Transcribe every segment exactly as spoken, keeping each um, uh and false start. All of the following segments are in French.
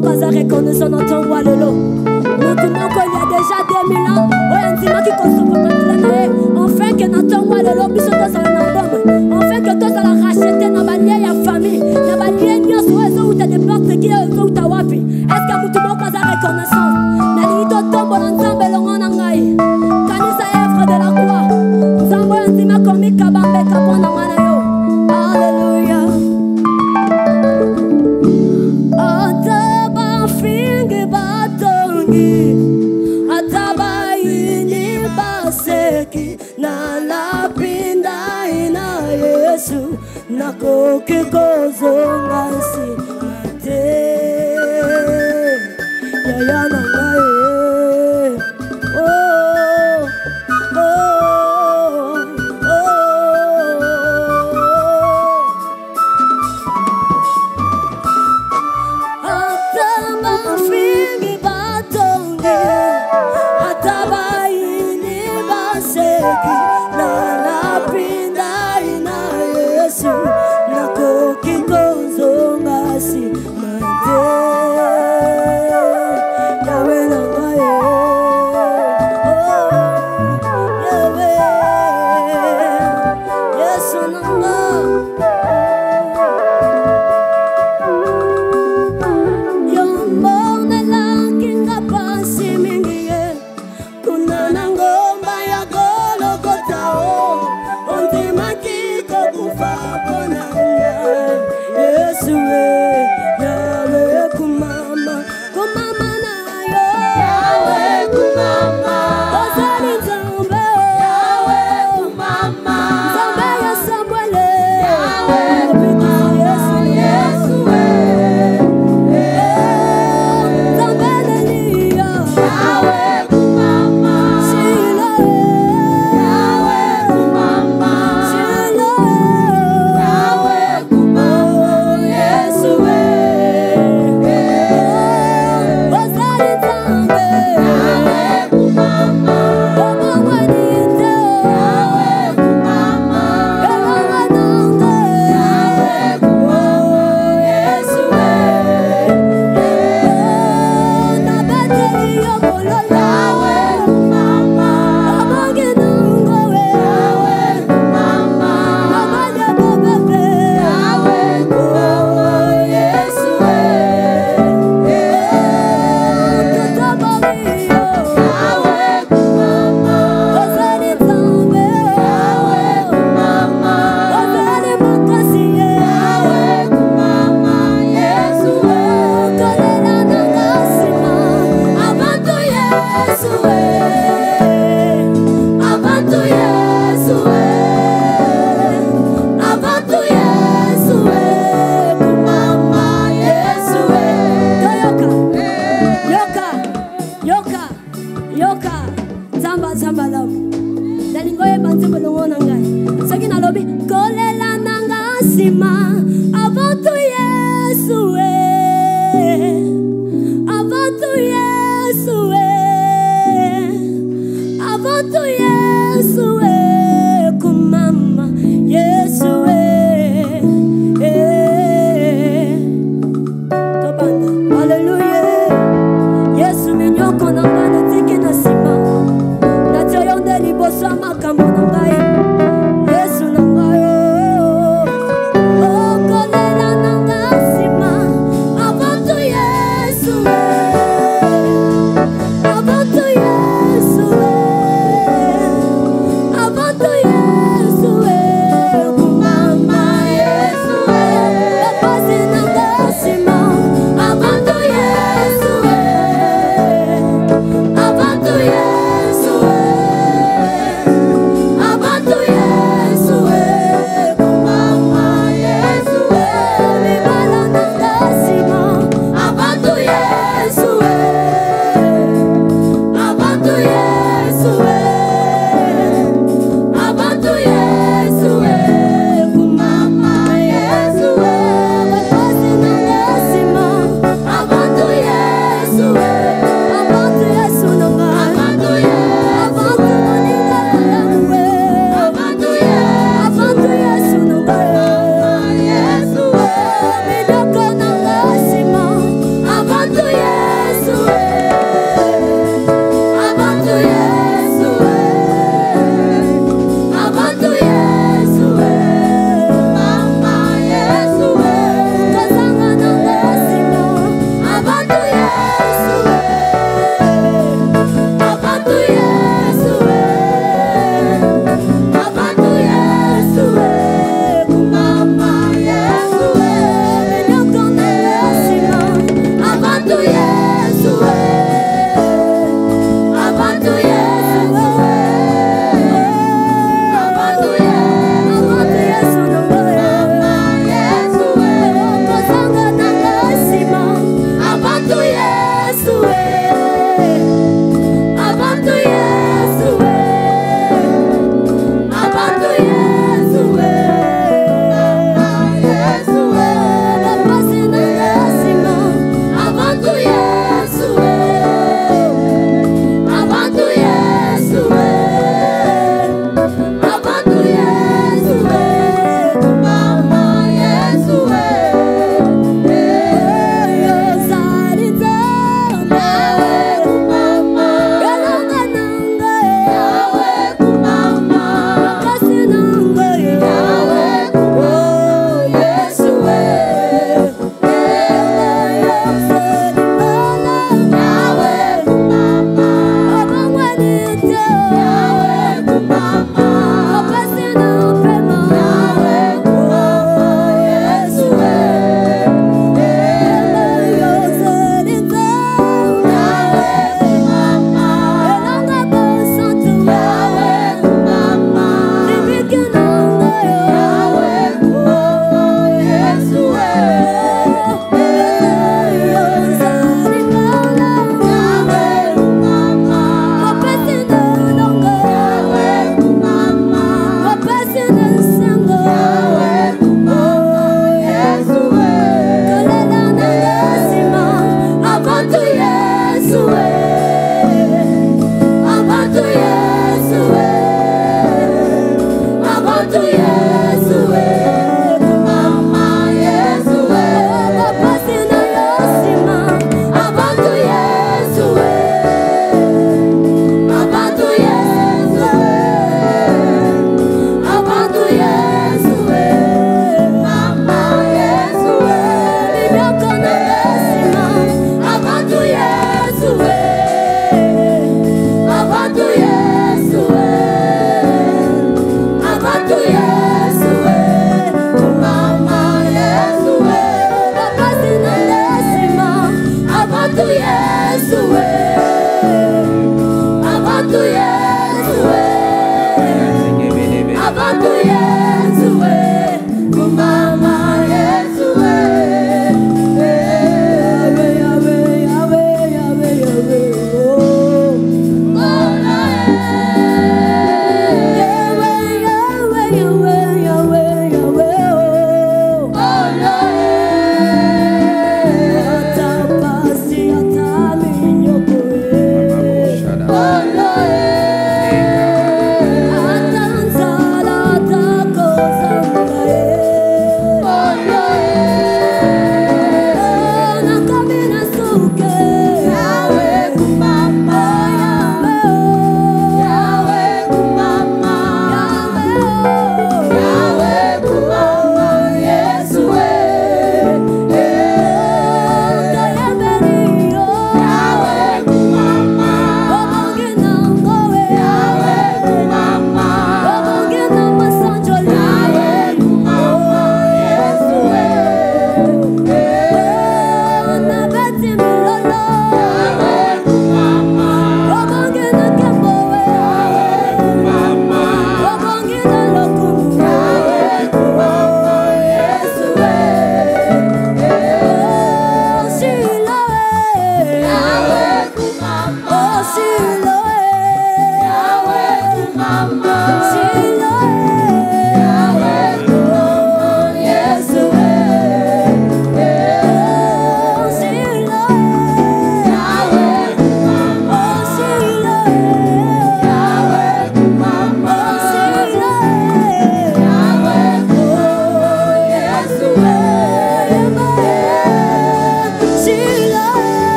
moko aza reconnaissant na ntongo ya lelo. Mutu moko il y a déjà deux mille ans oyo andimaki kosopa makila na ye. Enfin que na ntongo ya lelo biso tozala na bombe. Enfin que tozala rachete na balie ya famille. Na balie nyonso oyo ezouta n'importe qui oyo ezouta wapi. Est-ce que mutu moko aza reconnaissant? Nalingi totombola Nzambe elongo na ngai. Kanisa œuvre de la croix. Nzambe oyo andima komika bambeka mpo na ngai na yo. Alléluia. Ataba yini baseki na la pinda ina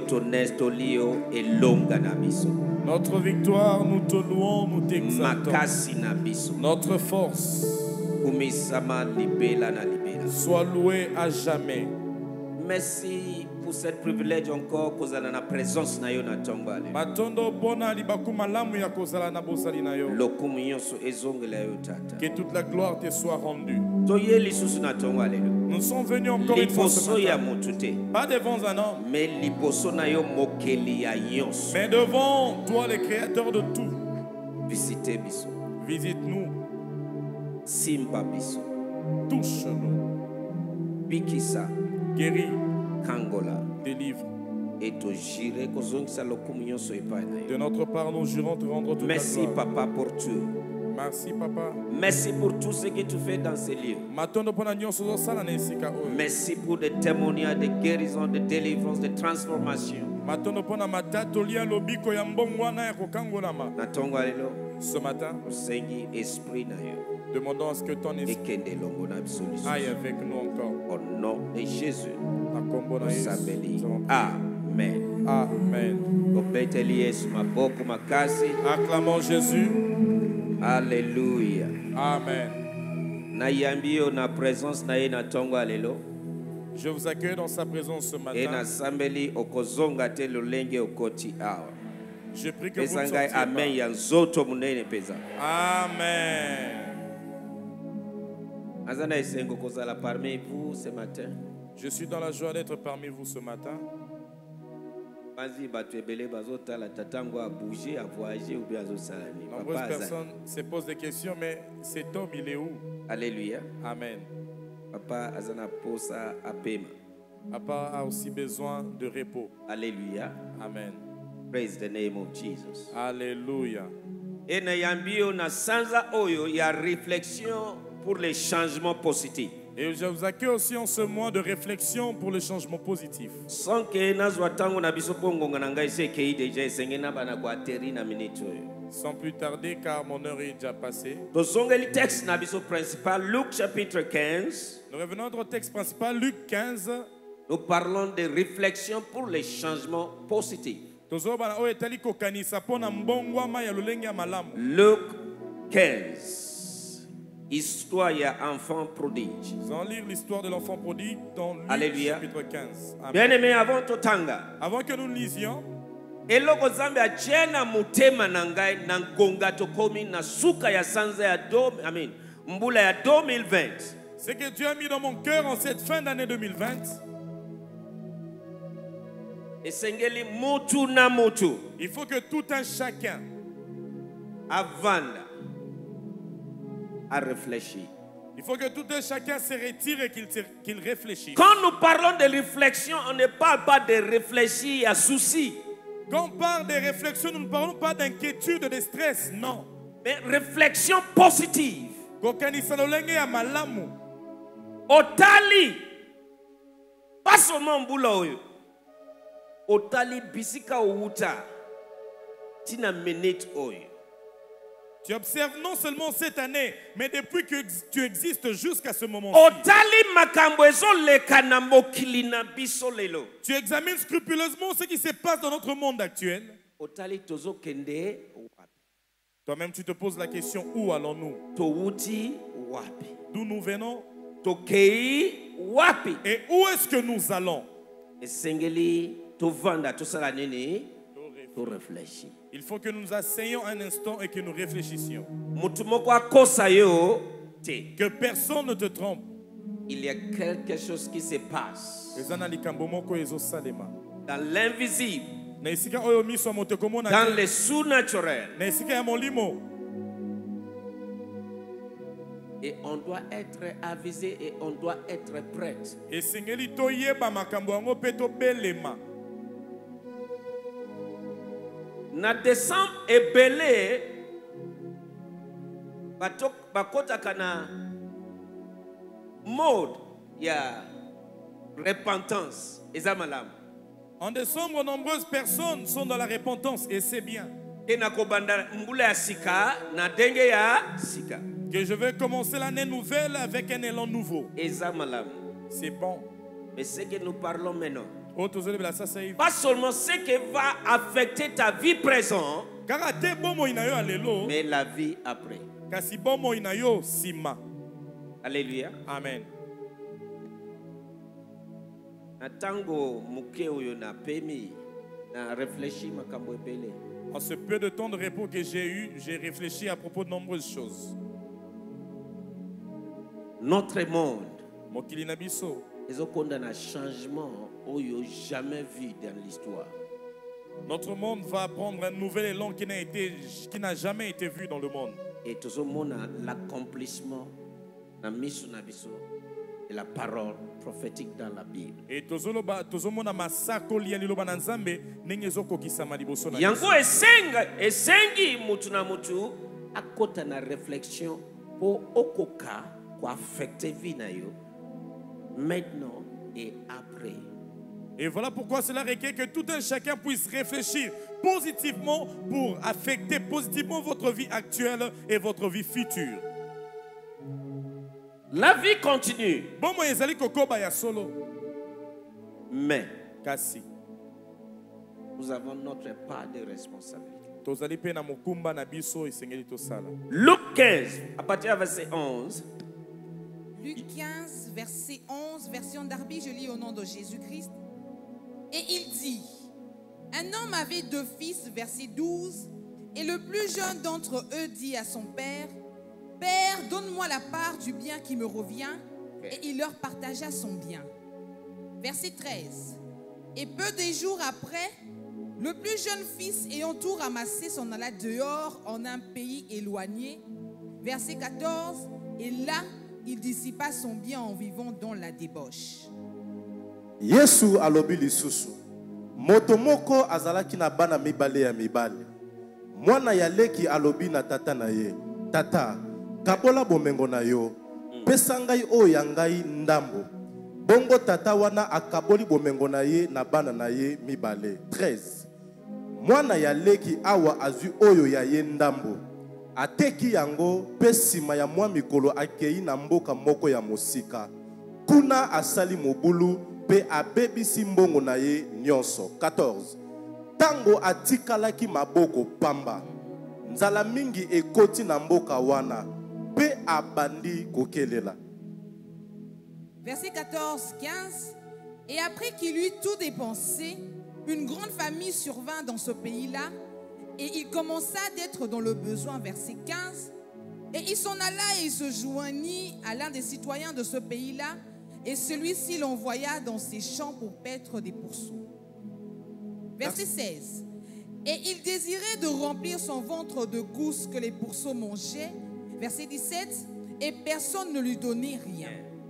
Notre victoire, nous te louons, nous t'exaltons. Notre force soit louée à jamais. Merci pour cette privilège encore que dans la présence na yo na tongwale. Que toute la gloire te soit rendue. Nous sommes venus encore une fois ce matin. Pas devant un homme, mais devant toi, le créateur de tout. Visite-nous. Touche-nous. Guéris. Délivre. De notre part, nous jurons te rendre toute Merci, la gloire. Papa, pour tout. Merci, Papa. Merci pour tout ce que tu fais dans ces lieux. Merci pour des témoignages de guérison, de délivrance, de transformation. Ce matin, demandons à ce que ton esprit aille avec nous encore. Au nom de Jésus. Amen. Amen. Acclamons Jésus. Alléluia. Amen. Na présence na na tongwa lelo. Je vous accueille dans sa présence ce matin. Je prie que vous sortiez pas. Amen. Parmi vous ce matin. Je suis dans la joie d'être parmi vous ce matin. Nombreuses personnes se posent des questions, mais cet homme, il est où? Alléluia. Amen. Papa azana posa apema. Papa a aussi besoin de repos. Alléluia. Amen. Praise the name of Jesus. Alléluia. Et na yambio na sanza oyo ya réflexion pour les changements positifs. Et je vous accueille aussi en ce mois de réflexion pour le changement positif. Sans que nazwa tango na biso pongo na ngai se kei déjà esengena bana kwa teri na minute oyo. Sans plus tarder, car mon heure est déjà passée. Nous chapitre quinze. Nous revenons à notre texte principal, Luc quinze. Nous parlons de réflexion pour les changements positifs. Luc quinze. Histoire ya enfant prodige. Nous allons lire l'histoire de l'enfant prodigue dans Luc Alléluia. chapitre quinze. Amen. Bien aimé, avant totanga. Avant que nous lisions, eloko zambe achena mutema na ngai na ngonga tokomi na suka ya sanza ya do, amen, mbula ya deux mille vingt. Ce que Dieu a mis dans mon cœur en cette fin d'année deux mille vingt. Esengeli mutu na mutu. Il faut que tout un chacun avanda a réfléchi. Il faut que tout un chacun se retire et qu'il qu'il réfléchisse. Quand nous parlons de réflexion, on ne parle pas de réfléchir à souci. Quand on parle de réflexion, nous ne parlons pas d'inquiétude, de stress, non. Mais réflexion positive. Otali, pas seulement mbula oyo. Otali bisika outa. Tina minute oyo. Tu observes non seulement cette année, mais depuis que tu existes jusqu'à ce moment. Tu examines scrupuleusement ce qui se passe dans notre monde actuel. Toi-même, tu te poses la question, où allons-nous? D'où nous venons? Et où est-ce que nous allons? Il faut que nous nous asseyions un instant et que nous réfléchissions. Que personne ne te trompe. Il y a quelque chose qui se passe dans l'invisible, dans le sous-naturel. Et on doit être avisé et on doit être prêt. Na décembre ebele batok bakota kana mode ya repentance ezamalam. En décembre, nombreuses personnes sont dans la repentance et c'est bien. Que je vais commencer l'année nouvelle avec un élan nouveau. ezamalam. C'est bon. Mais ce que nous parlons maintenant, Pas seulement ce qui va affecter ta vie présente, mais la vie après. Alléluia. Amen. Natango mukeo yo na pemi na réfléchi makambo ebele. En ce peu de temps de repos que j'ai eu, j'ai réfléchi à propos de nombreuses choses. Notre monde est un changement oyo jamais vu dans l'histoire. Notre monde va prendre un nouvel élan qui n'a été, qui n'a jamais été vu dans le monde. Et tout ce monde a l'accomplissement na miso na biso et la parole prophétique dans la Bible. Et tout ce monde a massacre lié liloba na nzambe nengezo kokisama liboso na. Yango esenga esengi mutu na mutu akota na réflexion pour okoka ko affecter vie na yo maintenant et après. Et voilà pourquoi cela requiert que tout un chacun puisse réfléchir positivement pour affecter positivement votre vie actuelle et votre vie future. La vie continue. Mais nous avons notre part de responsabilité. Luc quinze, à partir du verset onze. Luc quinze, verset onze, version Darby, je lis au nom de Jésus-Christ. Et il dit, un homme avait deux fils, verset douze, et le plus jeune d'entre eux dit à son père, Père, donne-moi la part du bien qui me revient, et il leur partagea son bien. Verset treize, et peu de jours après, le plus jeune fils ayant tout ramassé s'en alla dehors en un pays éloigné. Verset quatorze, et là, il dissipa son bien en vivant dans la débauche. Yesu alobi lisusu moto moko azalaki na bana mibale ya mibale. Mwana ya leki alobi na tata na ye, tata kabola bomengo na yo, pesa ngai oyo ya ngai ndambo. Bongo tata wana akaboli bomengo na ye na bana na ye mibale. treize. Mwana ya leki awa azwi oyo ya ye ndambo, ateki yango pe sima ya mwa mikolo akei na mboka moko ya mosika. Kuna asali mobulu pe abebisi mbongo na ye nyonso. quatorze. Tango atikalaki maboko pamba, nzala mingi ekoti na mboka wana pe abandi kokelela. Verset quatorze, quinze. Et après qu'il eut tout dépensé, une grande famille survint dans ce pays-là, et il commença d'être dans le besoin. Verset quinze. Et il s'en alla et il se joignit à l'un des citoyens de ce pays-là, et celui-ci l'envoya dans ses champs pour paître des pourceaux. Verset seize. Et il désirait de remplir son ventre de gousses que les pourceaux mangeaient. Verset dix-sept. Et personne ne lui donnait rien.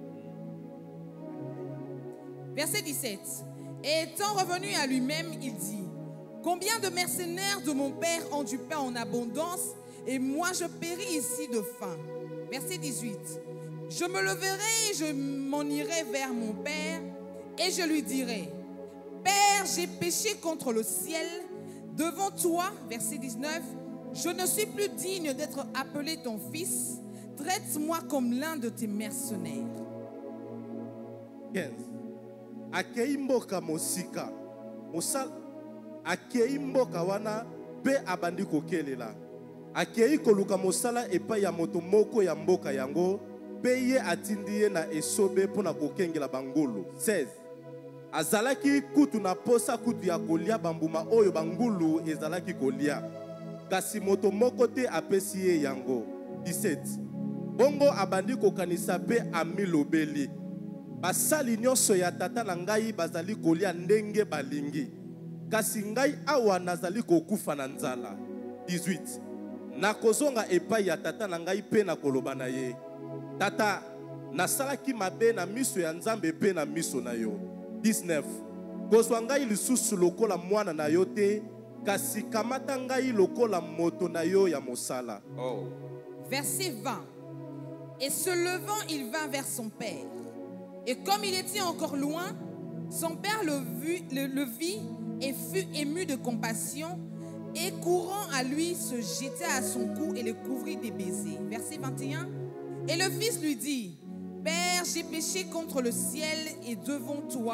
Verset dix-sept. Et étant revenu à lui-même, il dit, combien de mercenaires de mon père ont du pain en abondance, et moi je péris ici de faim. Verset dix-huit. Je me leverai et je m'en irai vers mon père, et je lui dirai, Père, j'ai péché contre le ciel, devant toi. Verset dix-neuf. Je ne suis plus digne d'être appelé ton fils, traite-moi comme l'un de tes mercenaires. quinze. Akei mboka mosika mosal akei mboka wana pe abandi kokelela. Akei koluka mosala epai ya moto moko ya mboka yango pe ye atindi ye na esobe pona kokengela bangulu. seize. Azalaki kutu na posa kutu ya kolia bambuma oyo bangulu ezalaki kolia, kasi moto moko te apesi ye yango. dix-sept. Bongo abandi kokanisa pe amilobeli, basali nyonso ya tata na ngai bazali kolia ndenge balingi, kasi ngai awa nazali kokufa na nzala. dix-huit. Nakozonga epai ya tata na ngai pe na koloba na ye, tata nasalaki mabe na miso ya Nzambe pe na miso na yo. dix-neuf. Kozwa ngai lisusu lokola mwana na yo te, kasi kamata ngai lokola moto na yo ya mosala. Oh. Verset vingt. Et se levant, il vint vers son père. Et comme il était encore loin, son père le, vu, le, le vit et fut ému de compassion, et courant à lui, se jeta à son cou et le couvrit des baisers. Verset vingt et un. Et le fils lui dit, Père, j'ai péché contre le ciel et devant toi,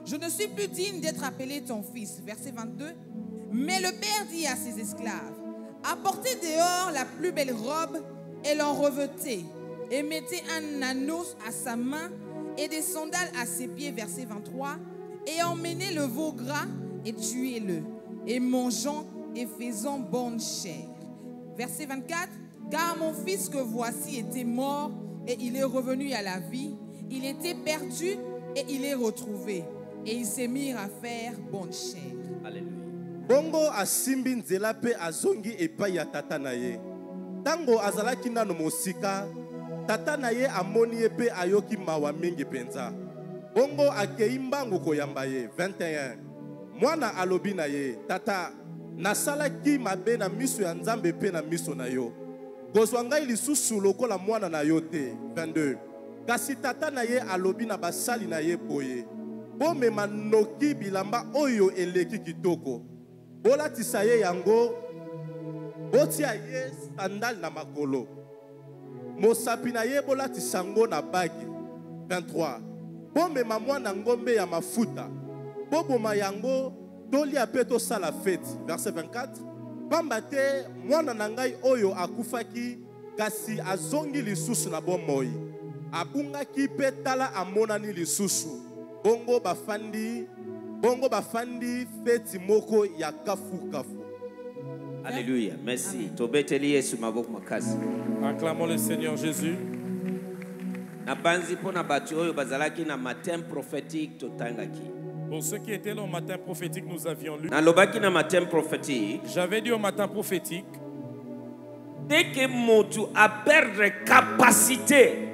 je ne suis plus digne d'être appelé ton fils. Verset vingt-deux. Mais le père dit à ses esclaves, apportez dehors la plus belle robe et l'en revêtez, et mettez un anneau à sa main et des sandales à ses pieds. Verset vingt-trois. Et emmenez le veau gras et tuez-le, et mangeons et faisons bonne chair. Verset vingt-quatre. Car mon fils que voici était mort et il est revenu à la vie. Il était perdu et il est retrouvé. Et ils se mirent à faire bonne chair. Alléluia. Bongo asimbi nzela pe azongi epai ya tata na ye. Tango azalaki nano mosika, tata na ye amoni ye pe ayoki mawa mingi penza. Bongo akei mbangu koyamba ye. vingt et un. Mwana alobi na ye, tata, nasalaki mabe na miso ya Nzambe pe na miso na yo. Kozwa ngai lisusu lokola mwana na yo te. vingt-deux. Kasi tata na ye alobi na basali na ye boye. Bomema noki bilamba oyo eleki kitoko. Bolatisa ye yango, botia ye sandal na makolo. Mosapi na ye bolatisa ngo na bagi. vingt-trois. Bomema mwana ngombe ya mafuta. Boboma yango tolia pe tosala fete. Verset vingt-quatre. Pamba te mwana na ngai oyo akufaki kasi azongi lisusu na bomoi. Abungaki pe tala amonani lisusu. Bongo bafandi, bongo bafandi feti moko ya kafu kafu. Alléluia. Merci. Tobeteli Yesu maboko makazi. Acclamons le Seigneur Jésus. Na banzi pona batu oyo bazalaki na matin prophétique totangaki. Pour ceux qui étaient là au matin prophétique, nous avions lu. Na lobaki na matin prophétique. J'avais dit au matin prophétique. Dès que motu a perdre capacité,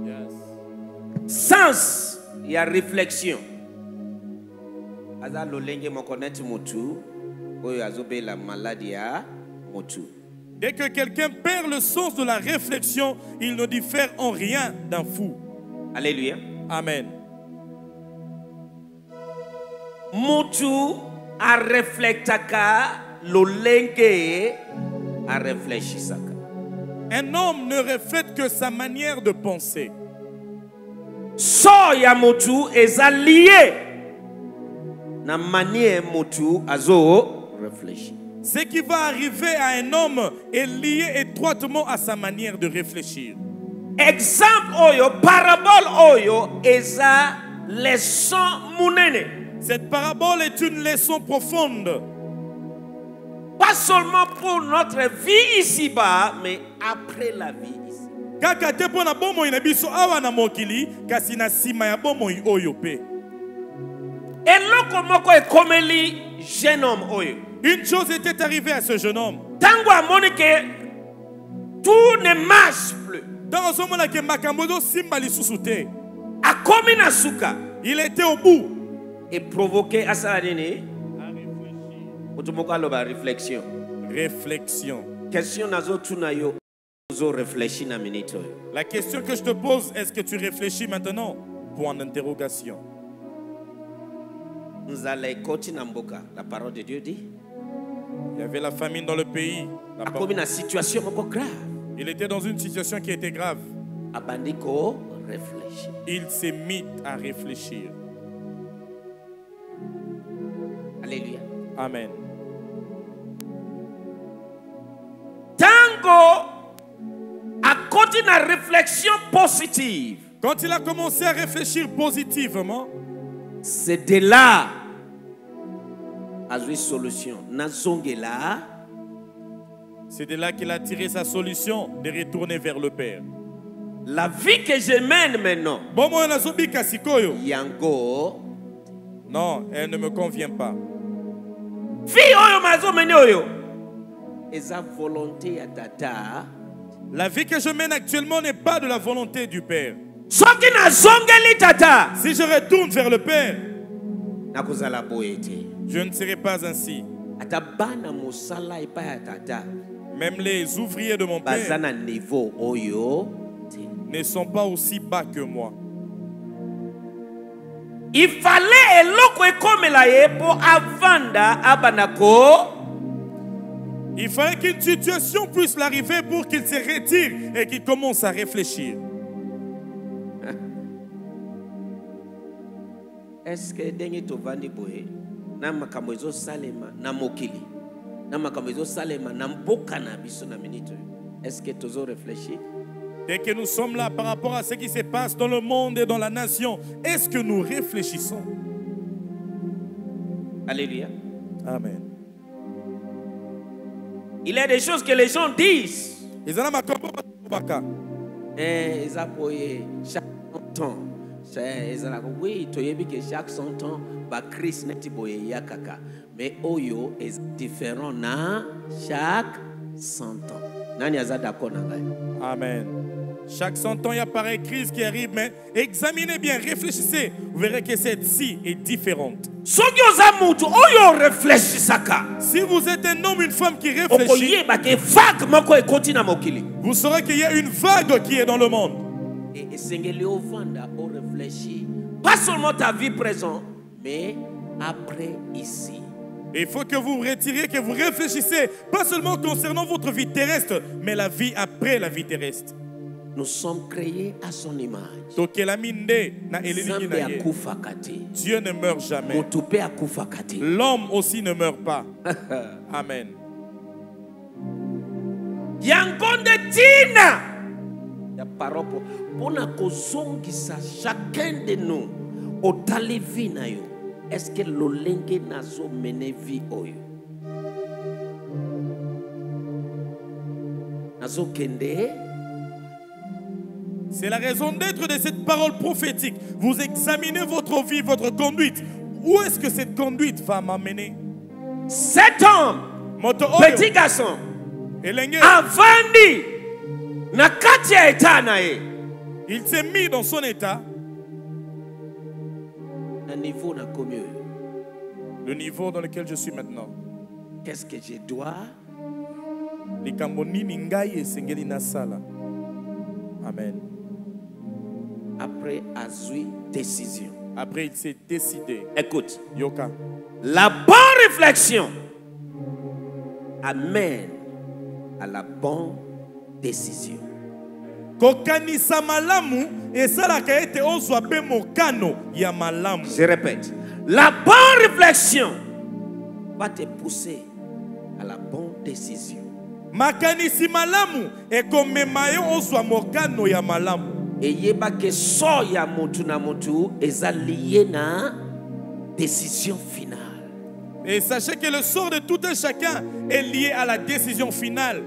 Yes. sens, il y a réflexion. Aza lolenge mo connaître motu, oyo azobe la maladie ya motu. Dès que quelqu'un perd le sens de la réflexion, il ne diffère en rien d'un fou. Alléluia. Amen. Motu a reflectaka lolenge a réfléchisaka. Un homme ne reflète que sa manière de penser. So ya motu eza lié na manière motu azo réfléchir. Ce qui va arriver à un homme est lié étroitement à sa manière de réfléchir. Exemple oyo, parabole oyo eza leçon munene. Cette parabole est une leçon profonde. Pas seulement pour notre vie ici-bas, mais après la vie ici. Kaka te pona bomoi na biso awa na mokili kasi na sima ya bomoi oyo pe. Eloko moko ekomeli jeune homme oyo. Une chose était arrivée à ce jeune homme. Tango amoni ke tout ne marche plus. Dans ce moment-là, que Makambodo simba lisusu te. Akomi na suka. Il était au bout. Et provoqué asala nini? Otomoko aloba réflexion. Réflexion. Question nazo tuna yo zo réfléchir na minute oyo. La question que je te pose, est-ce que tu réfléchis maintenant? Point d'interrogation. Nous allons koti na mboka. La parole de Dieu dit. Il y avait la famine dans le pays. La Akomi parole- na situation moko grave. Il était dans une situation qui était grave. Abandiko réfléchir. Il s'est mis à réfléchir. Alléluia. Amen. Tango a côté na réflexion positive. Quand il a commencé à réfléchir positivement, C'est de là à une solution. Nazongela c'est de là qu'il a tiré sa solution de retourner vers le Père. la vie que je mène maintenant. Bomo nazobika sikoyo. Yango Non, elle ne me convient pas. vie oyo mazo mene oyo. Eza volonté ya tata. La vie que je mène actuellement n'est pas de la volonté du Père. Soki nazongeli tata. Si je retourne vers le Père, Nakozala boyete. je ne serai pas ainsi. Ata bana mosala epa ya tata. Même les ouvriers de mon Père Bazana niveau oyo. ne sont pas aussi bas que moi. Il fallait eloko ekomela ye po avanda abanako. Il fallait qu'une situation puisse l'arriver pour qu'il se retire et qu'il commence à réfléchir. est-ce que dengi to vandi boye na makambo ezo salema na mokili na makambo ezo salema na mboka na biso na minute est-ce que tozo réfléchir? Dès que nous sommes là par rapport à ce qui se passe dans le monde et dans la nation, est-ce que nous réfléchissons? Alléluia. Amen. Il y a des choses que les gens disent. Ils ont Et ils appuient chaque cent ans. Oui, tu as vu que chaque cent ans, Christ n'est pas yakaka. Mais Oyo est différent na chaque cent ans. Nani aza d'accord na ngai? Amen. Chaque cent ans, il y a pareil crise qui arrive, mais examinez bien, réfléchissez. Vous verrez que cette-ci est différente. Si vous êtes un homme, une femme qui réfléchit, vous saurez qu'il y a une vague qui est dans le monde. Et pas seulement ta vie présente, mais après ici. Et il faut que vous vous retiriez, que vous réfléchissez, pas seulement concernant votre vie terrestre, mais la vie après la vie terrestre. Nous sommes créés à son image. Dieu ne meurt jamais. L'homme aussi ne meurt pas. Amen. Yangonde tina. Ya parole pour na kozongisa chacun de nous au talivi na yo. Est-ce que lolenge nazo mene vie oyo? Nazo kende. C'est la raison d'être de cette parole prophétique. Vous examinez votre vie, votre conduite. Où est-ce que cette conduite va m'amener? Cet homme, petit garçon, avandi na kati ya état na ye. Il s'est mis dans son état. Un niveau na komi. Le niveau dans lequel je suis maintenant. Qu'est-ce que je dois? Amen. Après Azui, décision. Après, il s'est décidé. Écoute. Yoka. La bonne réflexion amène à la bonne décision. Je répète. La bonne réflexion va te pousser à la bonne décision. Makanisi malamu ekomemayo ozwa mokano ya malamu. Et yeba que so ya mutu na mutu eza lié na décision finale. Et sachez que le sort de tout un chacun est lié à la décision finale.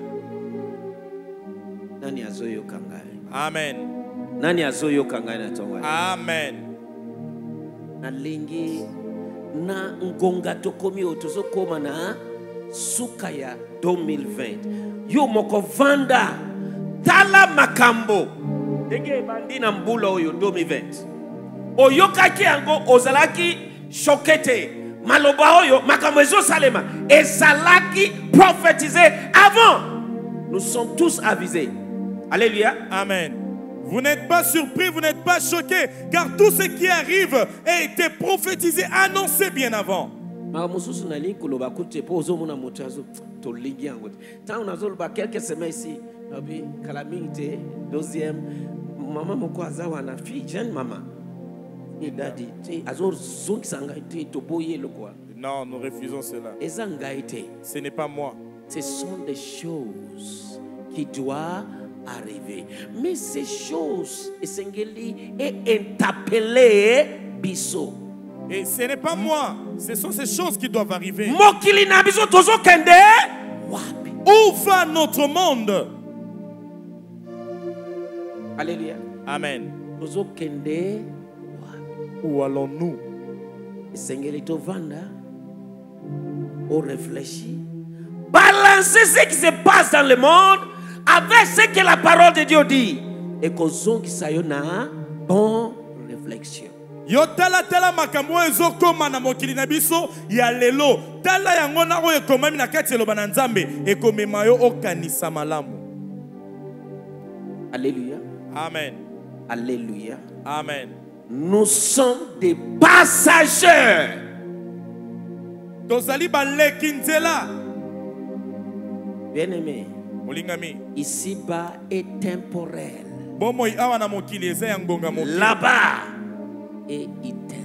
Nani azoyo kangai? Amen. Nani azoyo kangai na tonga? Amen. Na lingi na ngonga tokomi otozo koma na suka ya deux mille vingt. Yo moko vanda tala makambo. Dege bandina mbula oyo deux mille vingt. Oyokaki yango ozalaki chokete. Maloba oyo makambo ezo salema. Ezalaki prophétisé avant. Nous sommes tous avisés. Alléluia. Amen. Vous n'êtes pas surpris, vous n'êtes pas choqués, car tout ce qui arrive a été prophétisé, annoncé bien avant. Quelques semaines ici, calamité, deuxième, maman moko azawa na fille, jeune maman. Et daddy, azor zong sangaité to boyer le quoi. Non, nous refusons cela. Ce n'est pas moi. Ce sont des choses qui doivent arriver. Mais ces choses, Esengeli est interpellé biso. Et ce n'est pas moi. Ce sont ces choses qui doivent arriver. Mokili na biso tozo kende. Où va notre monde? Alléluia. Amen. Tozo kende. Où allons-nous? Esengeli to vanda. On réfléchit. Balancer ce qui se passe dans le monde avec ce que la parole de Dieu dit. Et qu'on zongi sayona bonne réflexion. Yo tala tala makambo ezo koma na mokili na biso ya lelo. Tala yango na oyo komami na kati lo bananzambe e komema yo okanisa malamu. Alléluia. Amen. Alléluia. Amen. Nous sommes des passagers. Tozali baleki nzela. Bien-aimé, ici-bas est temporel. Là-bas est éternel.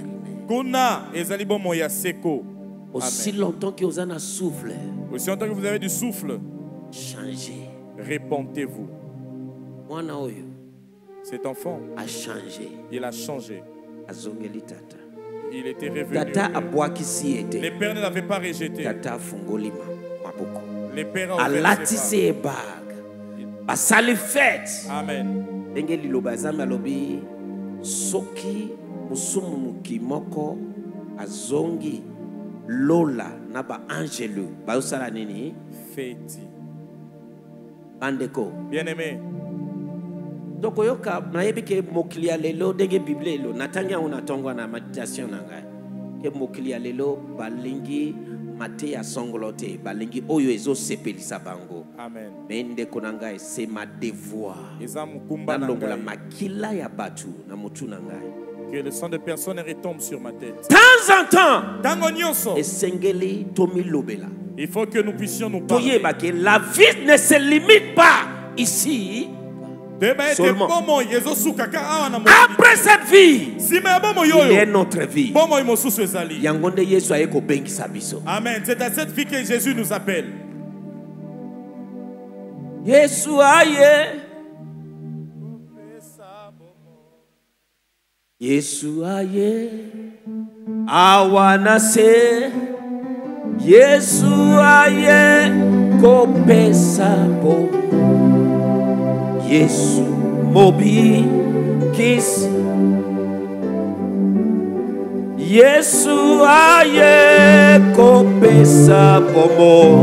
Kuna ezali bomo ya seko. Aussi Amen. longtemps que vous en avez souffle, Aussi longtemps que vous avez du souffle, changez. répentez-vous. Mwana oyo Cet enfant, a changé. il a changé. Azongeli tata. Il était revenu. Tata au père. abwakisi Les ete. pères ne l'avaient pas rejeté. Tata afungoli ma- maboko. Les pères ont ouvert Alatisi ses ebag. Basali fête. bras. Amen. Ndenge liloba ya Nzambe alobi soki musumu muki moko azongi lola na ba angelu bayosala nini Fêti. bandeko Bien-aimé, tokoyoka nayebi ke mokili ya lelo ndenge bible elo natangi yango natongwa na meditation na ngai ke mokili ya lelo balingi mate ya songolo te balingi oyo ezosepelisa bango. amen. Me ndeko na ngai c'est ma devoir Eza mukumba na nalongola ngai. makila ya batu na mutu na ngai. Que le sang de personne retombe sur ma tête. Temps en temps Tango nyonso, esengeli tomilobela il faut que nous puissions nous parler. toyeba ke la vie ne se limite pas ici. Deba ete Seulement. bomo yezo suka ka awa na mo. Après cette vie, Si me bomo il y a yoyo, notre vie. bomo imosusu ezali. Yango nde Yesu aye kobengisa biso. Amen. C'est à cette vie que Jésus nous appelle. Yesu aye, Yesu aye, awana se. Yesu aye, kopesa bo. Yesu mobi kis. Yesu aye, kopesa bomo.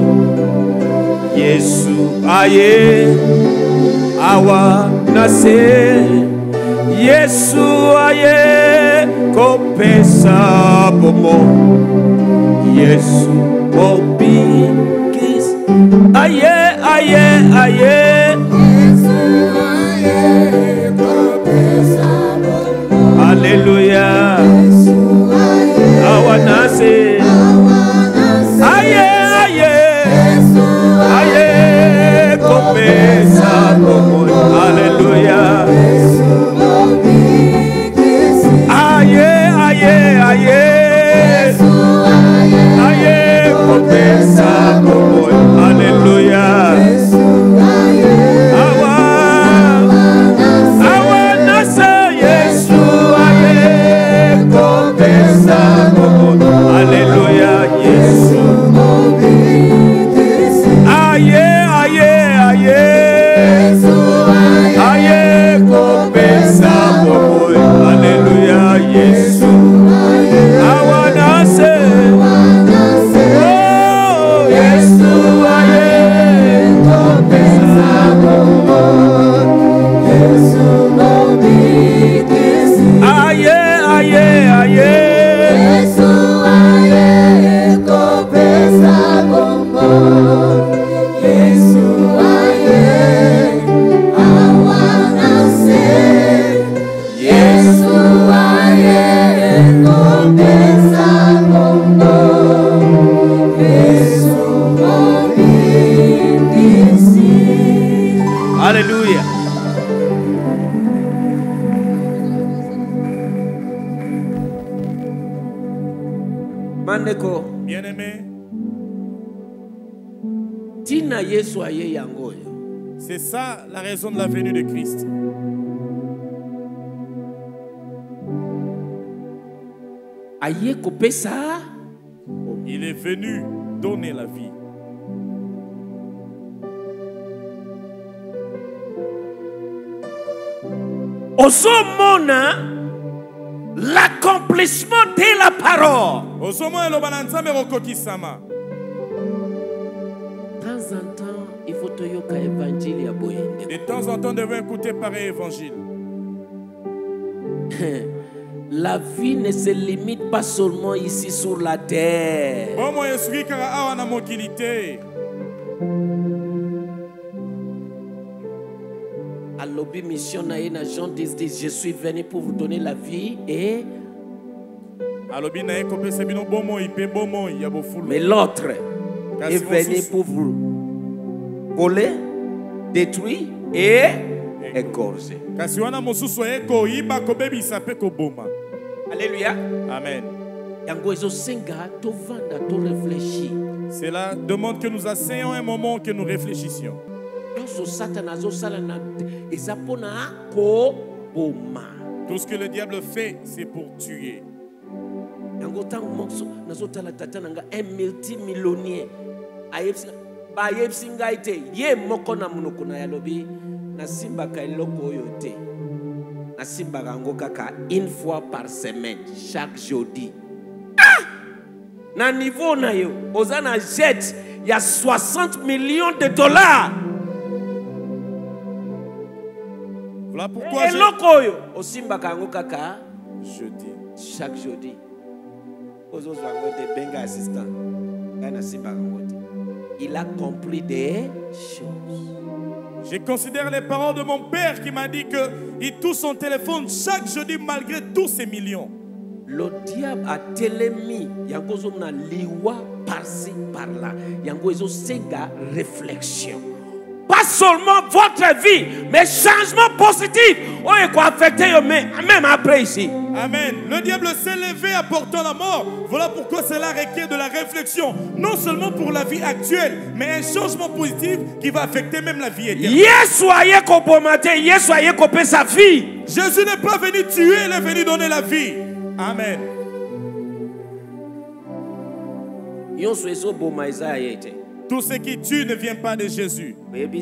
Yesu aye, awa nase. Yesu aye, kopesa bomo. Yesu mobi kis. Aye, aye, aye. Alléluia. Awa nase. Aye, aye. Aye, kopesa bomo. Alléluia. Aye, aye, aye. Aye, kopesa bomo. Alléluia. Awa, awa nase. Yesu aye, kopesa bomo. Alléluia. Yesu. Aye, aye, aye. Aye, kopesa bomo. Alléluia. Yesu. Awa nase. Oh, Yesu aye, kopesa bomo. Aye, aye, aye. Alléluia. Mandeko, Bien-aimé, tina Yesu aye yango yo. c'est ça la raison de la venue de Christ. Aye kopesa. Il est venu donner la vie. Osomona l'accomplissement de la parole. Ozomona eloba na Nzambe ekokokisama. De temps en temps, il faut toyoka évangile ya boyende. De temps en temps, nous devons écouter pareil évangile. La vie ne se limite pas seulement ici sur la terre. Bomo esuki kaka awa na mokili te. À l'objet mission na na Jean dix dix, je suis venu pour vous donner la vie et Alobi na ye kopesa bino bomo ipe bomo ya bofulu. mais l'autre Kasi est venu mosusu. pour vous voler, détruire et égorger. Kasi wana mosusu ye koyiba kobebisa pe koboma. Alléluia. Amen. Yango ezo senga to vanda to réfléchir. Cela demande que nous asseyons un moment, que nous réfléchissions. Nyonso Satan azo sala na eza pona ko boma. Tout ce que le diable fait, c'est pour tuer. Yango tango mokso nazo tala tata nanga un multimillionnaire. Ayepsi ba yepsi ngaite ye moko na munoko na yalobi na simba ka eloko oyo te. Na simba kango kaka une fois par semaine, chaque jeudi. Ah! Na niveau na yo, ozana jet il y a soixante millions de dollars. Voilà pourquoi je... eloko oyo osimba kango kaka jeudi. chaque jeudi. Ozo zwango te benga assistant. Kana simba kango te. Il a compris des choses. Je considère les paroles de mon père qui m'a dit qu'il touche son téléphone chaque jeudi malgré tous ces millions. Le diable a télémis. Yango zo na liwa par-ci par-là. Yango ezo senga réflexion. Pas seulement votre vie, mais changement positif. Oh, et quoi affecter même après ici. Amen. Le diable s'est levé apportant la mort. Voilà pourquoi cela requiert de la réflexion. Non seulement pour la vie actuelle, mais un changement positif qui va affecter même la vie éternelle. Jésus sa vie. Jésus n'est pas venu tuer, il est venu donner la vie. Amen. Tout ce qui tue ne vient pas de Jésus.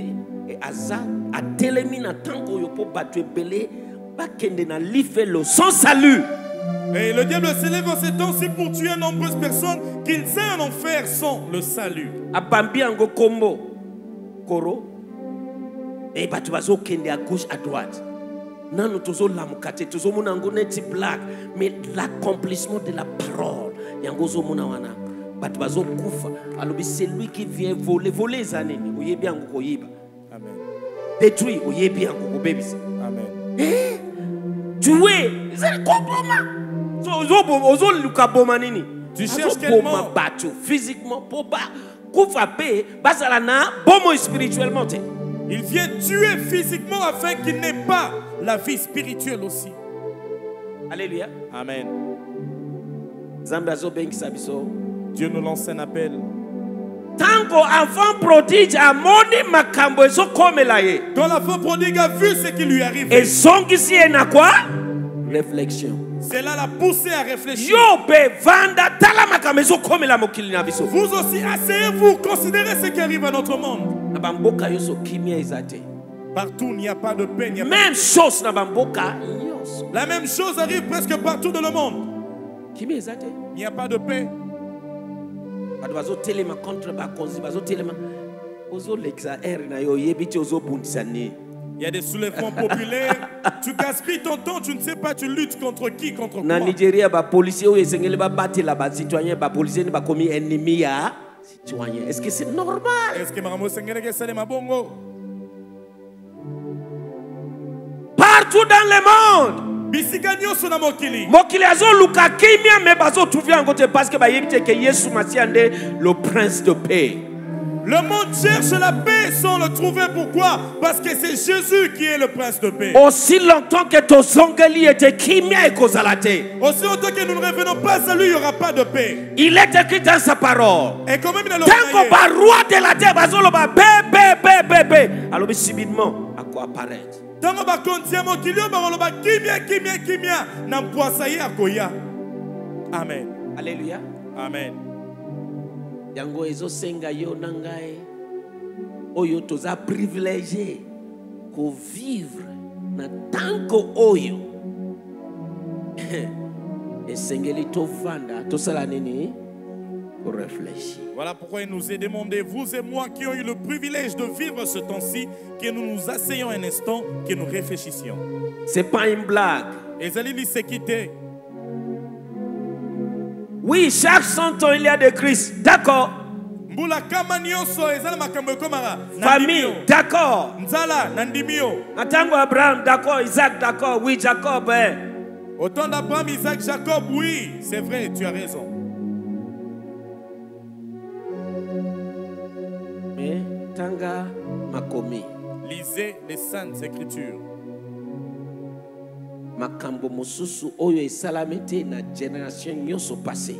Sans salut. Et le diable s'élève en ces temps-ci pour tuer nombreuses personnes qu'ils aient en enfer sans le salut. Abambiango kombo koro. Et batu bazo kende à gauche à droite. Nano tozo lamukate tozo munango neti black, mais l'accomplissement de la parole yango zo munawana. Batu bazo kufa. Alors c'est lui qui vient voler voler zaneni. Oyebi yango koyiba. Amen. Détruire oyebi yango kobebisa. Amen. Eh? Tuer, c'est comment? Ozo luka boma nini? Tu cherches quel mort? Batu physiquement pour ba kufa pe basala na bomo spirituellement. Il vient tuer physiquement afin qu'il n'ait pas la vie spirituelle aussi. Alléluia. Amen. Zambazo bengi sabiso. Dieu nous lance un appel. Tango enfant prodigue a moni makambo ezo komela ye. Quand l'enfant prodigue a vu ce qui lui arrive, et zongisi na quoi? Réflexion. Cela l'a poussé à réfléchir. Yo be vanda tala makambo ezo komela mokili na biso. Vous aussi asseyez-vous, considérez ce qui arrive à notre monde. Na bamboka yoso kimia ezate. Partout il n'y a pas de paix, il n'y a pas même de... chose na bamboka yoso. La même chose arrive presque partout dans le monde. Kimia ezate. Il n'y a pas de paix. Batu bazo telema contre bakonzi bazo telema ozo lexa air na yo yebiti ozo bundisani. Il y a des soulèvements populaires. Tu gaspilles ton temps, tu ne sais pas, tu luttes contre qui, contre quoi. Na Nigeria ba policier o esengeli ba batela ba citoyen ba policier ni ba komi ennemi ya citoyen. Est-ce que c'est normal? Est-ce que maramo sengele ke sale mabongo? Partout dans le monde. Bisiganyo sona mokili. Mokili azo luka kimia me bazo trouver en côté parce que ba yebite que Yesu Masiande le prince de paix. Le monde cherche la paix sans le trouver. Pourquoi? Parce que c'est Jésus qui est le prince de paix. Aussi longtemps que ton zongeli était kimia et kozalate. Aussi longtemps que nous ne revenons pas à lui, il n'y aura pas de paix. Il est écrit dans sa parole. Et quand même il a le Tango ba roi de la terre bazolo ba be be be be be. Alors subitement à quoi apparaître? Tango ba kontia mokili ba ba kimia kimia kimia na mpwasa ye akoya. Amen. Alléluia. Amen. Yango ezo senga yo nangae oyo toza privilégié ko vivre na tango oyo esengeli to vanda to sala nini ko réfléchir. Voilà pourquoi il nous est demandé, vous et moi qui ont eu le privilège de vivre ce temps-ci, que nous nous asseyons un instant, que nous réfléchissions. C'est pas une blague. Et Zalili s'est quitté. Oui, chaque cent ans il y a de Christ. D'accord. Famille, d'accord. Attends Abraham, d'accord. Isaac, d'accord. Oui, Jacob. Hein. Autant d'Abraham, Isaac, Jacob, oui, c'est vrai, tu as raison. Mais Tanga Makomi. Lisez les Saintes Écritures. makambo mosusu oyo esalami te na génération nyonso passé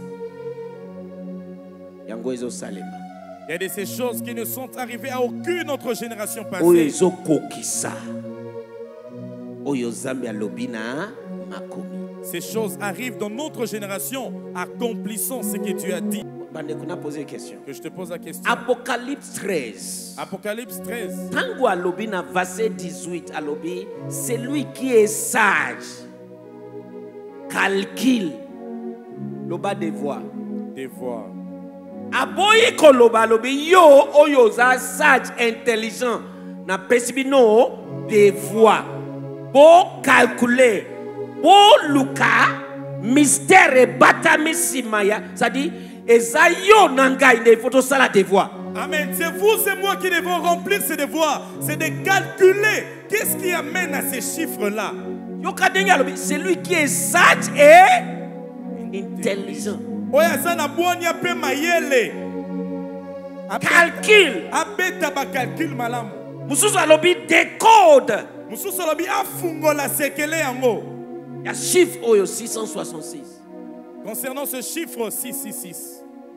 yango ezo salema. Il y a de ces choses qui ne sont arrivées à aucune autre génération oyo passée. ezo kokisa oyo Zambe alobi na makomi. Ces choses arrivent dans notre génération, accomplissant ce que Dieu a dit. Bandeko na poser question. Que je te pose la question. Apocalypse treize. Apocalypse treize. Tango alobi na verset dix-huit alobi, celui qui est sage calcule loba des voix. Des voix. Aboyi koloba alobi yo oyo za sage intelligent na pesibino des voix. Bo calculer, bo luka mystère et batami simaya, c'est-à-dire ezayo nangai ne photo sala des voix. Amen. C'est vous, c'est moi qui devons remplir ces devoirs. C'est de calculer qu'est-ce qui amène à ces chiffres-là. C'est lui qui est sage et intelligent. Calcul. Abeta ba calcul malamu. Mususu alobi décode. Mususu alobi afungola sekele yango. Il y a chiffre oyo six cent soixante-six. Concernant ce chiffre six cent soixante-six.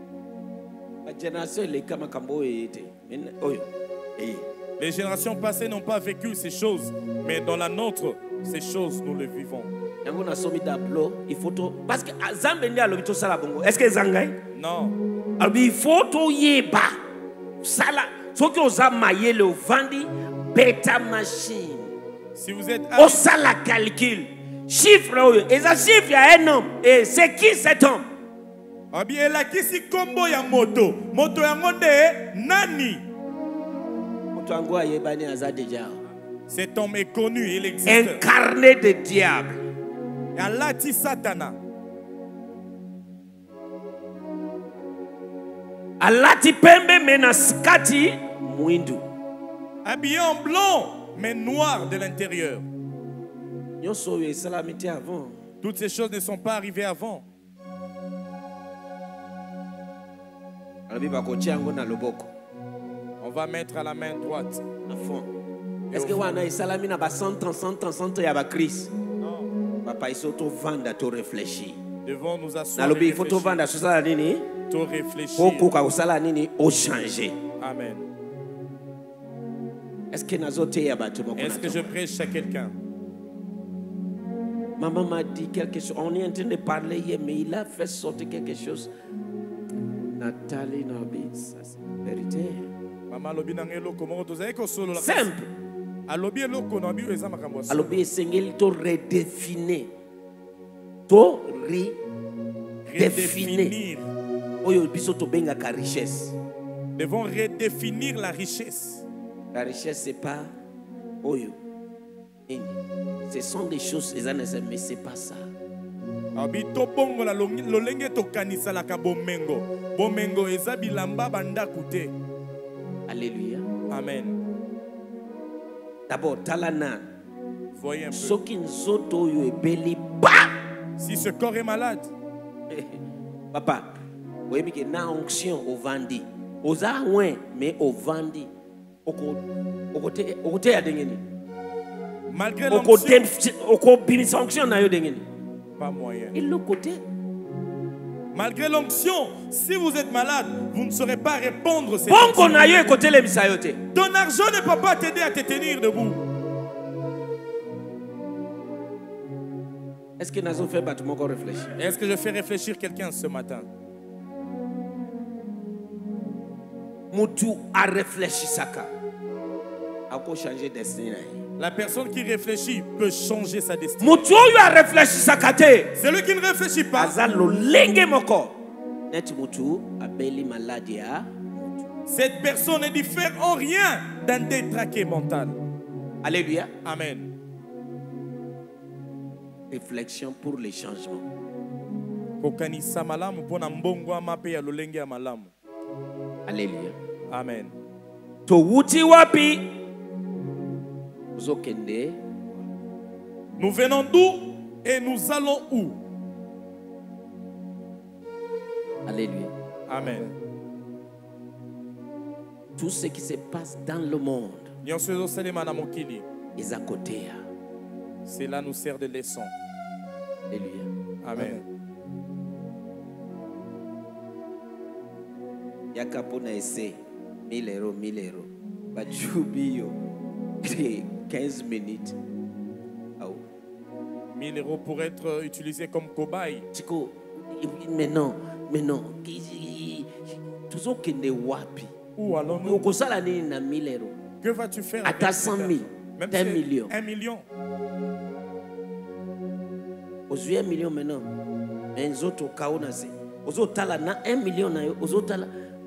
Les générations passées n'ont pas vécu ces choses, mais dans la nôtre, ces choses, nous les vivons. Il faut parce que est-ce que Zangai? Non. Il faut tout yeba. Sala. Ce que vous avez le vandi bêta machine. Si vous êtes au sala calcul. Chiffre, et ça chiffre, il y a un homme. Et c'est qui cet homme? Elakisi kombo ya moto. Moto ya ngonde nani? Cet homme est connu, il existe. Incarné de diable. Alati Satana. Alati pembe menaskati mwindu. Habillé en blanc, mais noir de l'intérieur. Toutes ces choses ne sont pas arrivées avant. On va mettre à la main droite. Est-ce que vous avez salami na ba cent ans, cent ans, cent ans ya ba crise? Non. Papa il s'auto vendre to réfléchir. Devons nous asseoir. Na lobi il faut to vendre so sala nini? To réfléchir. Pour ko sala nini o changer. Amen. Est-ce que nazote ya ba tout? Est-ce que je prêche à quelqu'un? Maman m'a dit quelque chose. On est en train de parler hier, mais il a fait sortir quelque chose. Nathalie Nabi, ça c'est la vérité. Simple. Alobi esengeli to redéfinir. To redéfinir. Oyo biso to benga ka richesse. Devons redéfinir la richesse. La richesse c'est pas oyo. Ce sont des choses, mais c'est pas ça. Alléluia. Amen. D'abord, talana. Voyez un peu. Si ce corps est malade. Papa, vous voyez que na onction au vandi. Oza ouais, mais au vandi. Oko okote okote adengeni. Malgré l'onction, pas moyen. Et le côté. Malgré l'onction, si vous êtes malade, vous ne saurez pas répondre. Bon qu'on aille écouter les misayote. Ton argent ne peut pas t'aider à te tenir debout. Est-ce que nous avons fait bâtiment qu'on réfléchit? Est-ce que je fais réfléchir quelqu'un ce matin? Moutou a réfléchi saka. A quoi changer destin? La personne qui réfléchit peut changer sa destinée. Moutou a réfléchi saka te. Celui qui ne réfléchit pas. Azalo lenge moko. Net moutou a beli maladie a. Cette personne ne diffère en rien d'un détraqué mental. Alléluia. Amen. Réflexion pour les changements. Alléluia. Amen. To wuti wapi? Zokende. Nous venons d'où et nous allons où? Alléluia. Amen. Tout ce qui se passe dans le monde est à côté. Cela nous sert de leçon. Alléluia. Amen. Yaka pona essayer mille euros, mille euros. Bajubi quinze minutes. Oh. mille euros pour être utilisé comme cobaye. Chico, mais non, mais non. Toujours qu'il ne wapi. Où allons-nous? Au Kosala ni na mille euros. Que vas-tu faire À avec ta cet cent argent? mille. Même Un si million. Un million. Aux un million maintenant. Mais les autres au chaos nasi. Aux autres tala na un million na yo. Aux autres tala.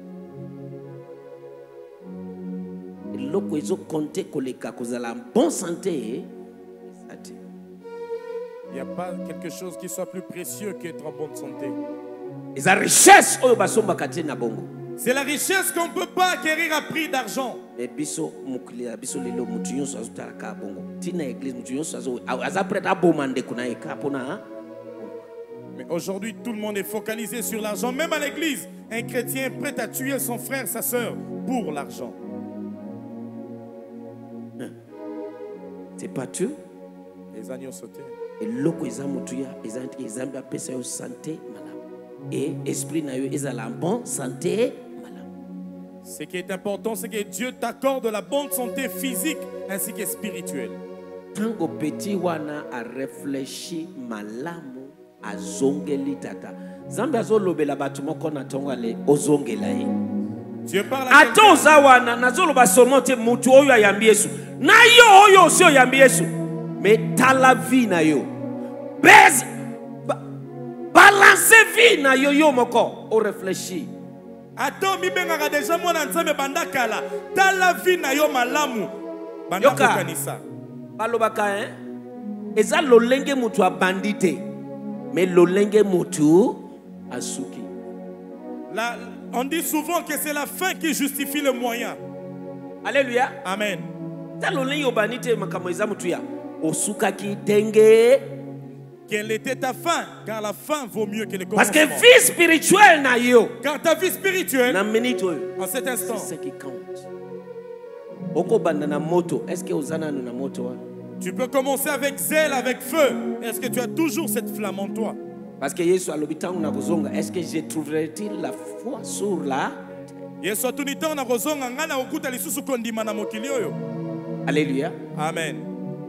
Loko ils ont compté que les cas cause la bonne santé. Il n'y a pas quelque chose qui soit plus précieux qu'être en bonne santé. Et la richesse oyo basomba kate na bongo. C'est la richesse qu'on ne peut pas acquérir à prix d'argent. Mais biso muklia biso lelo mutu nyonso azutala ka bongo. Tina église mutu nyonso azo azapreta bomande kuna eka pona. Mais aujourd'hui, tout le monde est focalisé sur l'argent. Même à l'église, un chrétien est prêt à tuer son frère, sa soeur pour l'argent. C'est pas tu? Les agneaux sautés. Et loko ezamutuya ezanti ezamba pesa yo santé malamu. Et esprit na yo ezala bon santé malamu. Ce qui est important, c'est que Dieu t'accorde la bonne santé physique ainsi que spirituelle. Tango petit wana a réfléchi malamu azongeli tata. Zambi azolobela batu moko na tongo ale ozongela ye. Dieu parle à Ato zawana nazoloba seulement te mutu oyo ayambi Yesu. Na yo oyo osi oyambi Yesu. Mais ta la vie na yo. Baise ba, balance vie na yo yo moko o réfléchir. Attends, mi bengaka déjà mwana nzambe banda kala. Ta la vie na yo malamu. Banda Yoka. kokanisa. Balobaka hein? Eza lolenge mutu abandite. Mais lolenge mutu asuki. La, on dit souvent que c'est la fin qui justifie le moyen. Alléluia. Amen. Ta lolenge obandite makamo eza mutu ya. Osukaki denge. Quelle était ta fin? Car la fin vaut mieux que le commencement. Parce que vie spirituelle na yo. Car ta vie spirituelle, Na minute oyo. en cet instant, C'est ce qui compte. Oko banda na moto. Est-ce que ozana na moto wa? tu peux commencer avec zèle, avec feu. Est-ce que tu as toujours cette flamme en toi? Parce que Yesu alobitangu na kozonga. Est-ce que je trouverai-t-il la foi sur la? Yesu atunita na kozonga ngana okuta lisusu kondima na mokili oyo. Alléluia. Amen.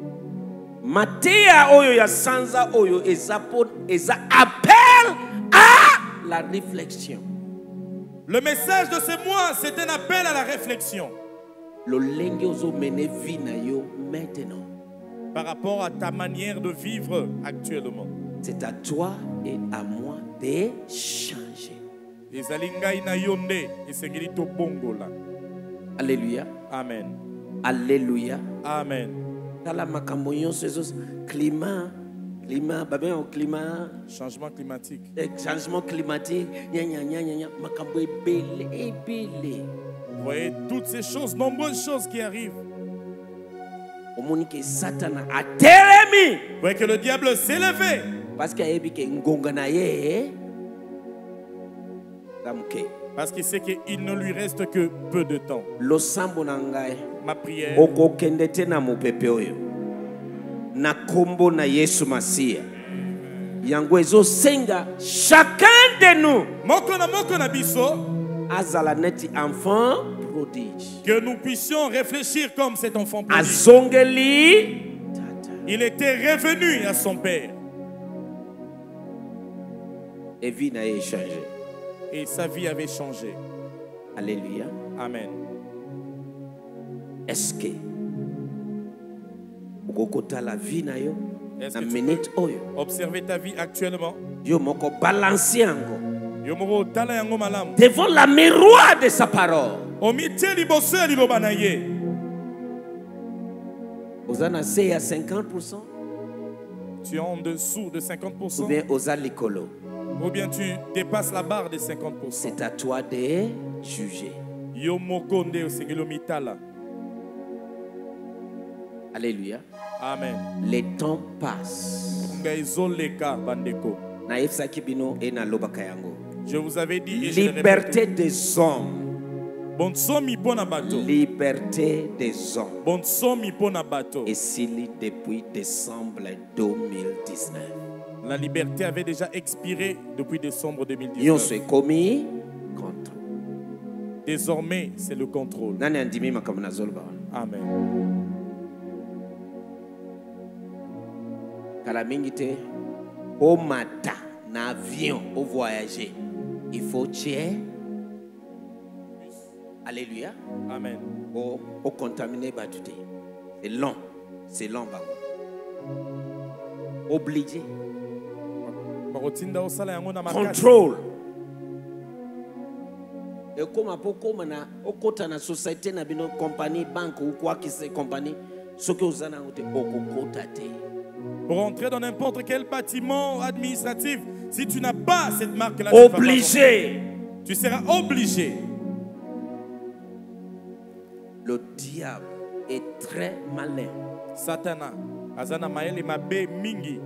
Matéa oyo ya sanza oyo ezapo eza appel à la réflexion. Le message de ce mois, c'est un appel à la réflexion Lolenge ozo mene vie na yo maintenant. par rapport à ta manière de vivre actuellement. C'est à toi et à moi de changer. Ezali ngai na yo nde esengeli tobongola. Alléluia. Amen. Alléluia. Amen. Tala makambo nyonso ezo climat, climat, babe au climat, Changement climatique. eh, changement climatique, nya nya nya nya nya, makambo ebele ebele. Vous voyez toutes ces choses, nombreuses choses qui arrivent. Omoni ke Satana a teremi Vous voyez que le diable s'est levé. parce que ayebi ke ngonga na ye damuke. Parce qu'il sait qu'il ne lui reste que peu de temps. Losambo na ngai Ma prière, okokende te na mopepe oyo na kombo na Yesu Masia yango ezosenga chacun de nous moko na moko na biso, azala neti enfant prodige que nous puissions réfléchir comme cet enfant prodigue. azongeli tata Il était revenu à son père et vie na ye changé. et sa vie avait changé. Alléluia. Amen. Est-ce que okokota la vie na yo Est-ce na que tu minute oyo Observez ta vie actuellement. yo moko balance yango Yomoro tala yango malamu. devant la miroir de sa parole. Omitie liboso ya liloba na ye. Ozana se ya cinquante pour cent Tu es en dessous de cinquante pour ou cent bien oza likolo. ou bien tu dépasses la barre des cinquante pour cent. C'est à toi de juger. Yomoko nde osengeli omitala. Alléluia. Amen. Les temps passent. Ngai ezoleka bandeko. Na yebisaki bino e na lobaka yango. Je vous avais dit et je le Liberté répète. des hommes Bonsomi pona bato. Liberté des hommes. Bonsomi pona bato. Et s'il depuis décembre deux mille dix-neuf. La liberté avait déjà expiré depuis décembre deux mille Yon dix-neuf. se commis contre. Désormais, c'est le contrôle. Nani andimi makamuna zolba. Amen. Kalamingite au matin, na avion, au voyager, il faut tirer. Alléluia. Amen. Au, au contaminé batute. C'est long. C'est long. Bah. Obligé. Contrôle. Et comme à beaucoup na au côté na société na bino compagnie banque ou quoi que c'est compagnie, ce que vous en avez au côté. Pour entrer dans n'importe quel bâtiment administratif, si tu n'as pas cette marque-là, obligé. Tu seras obligé. Le diable est très malin. Satana, azana maele mabe mingi.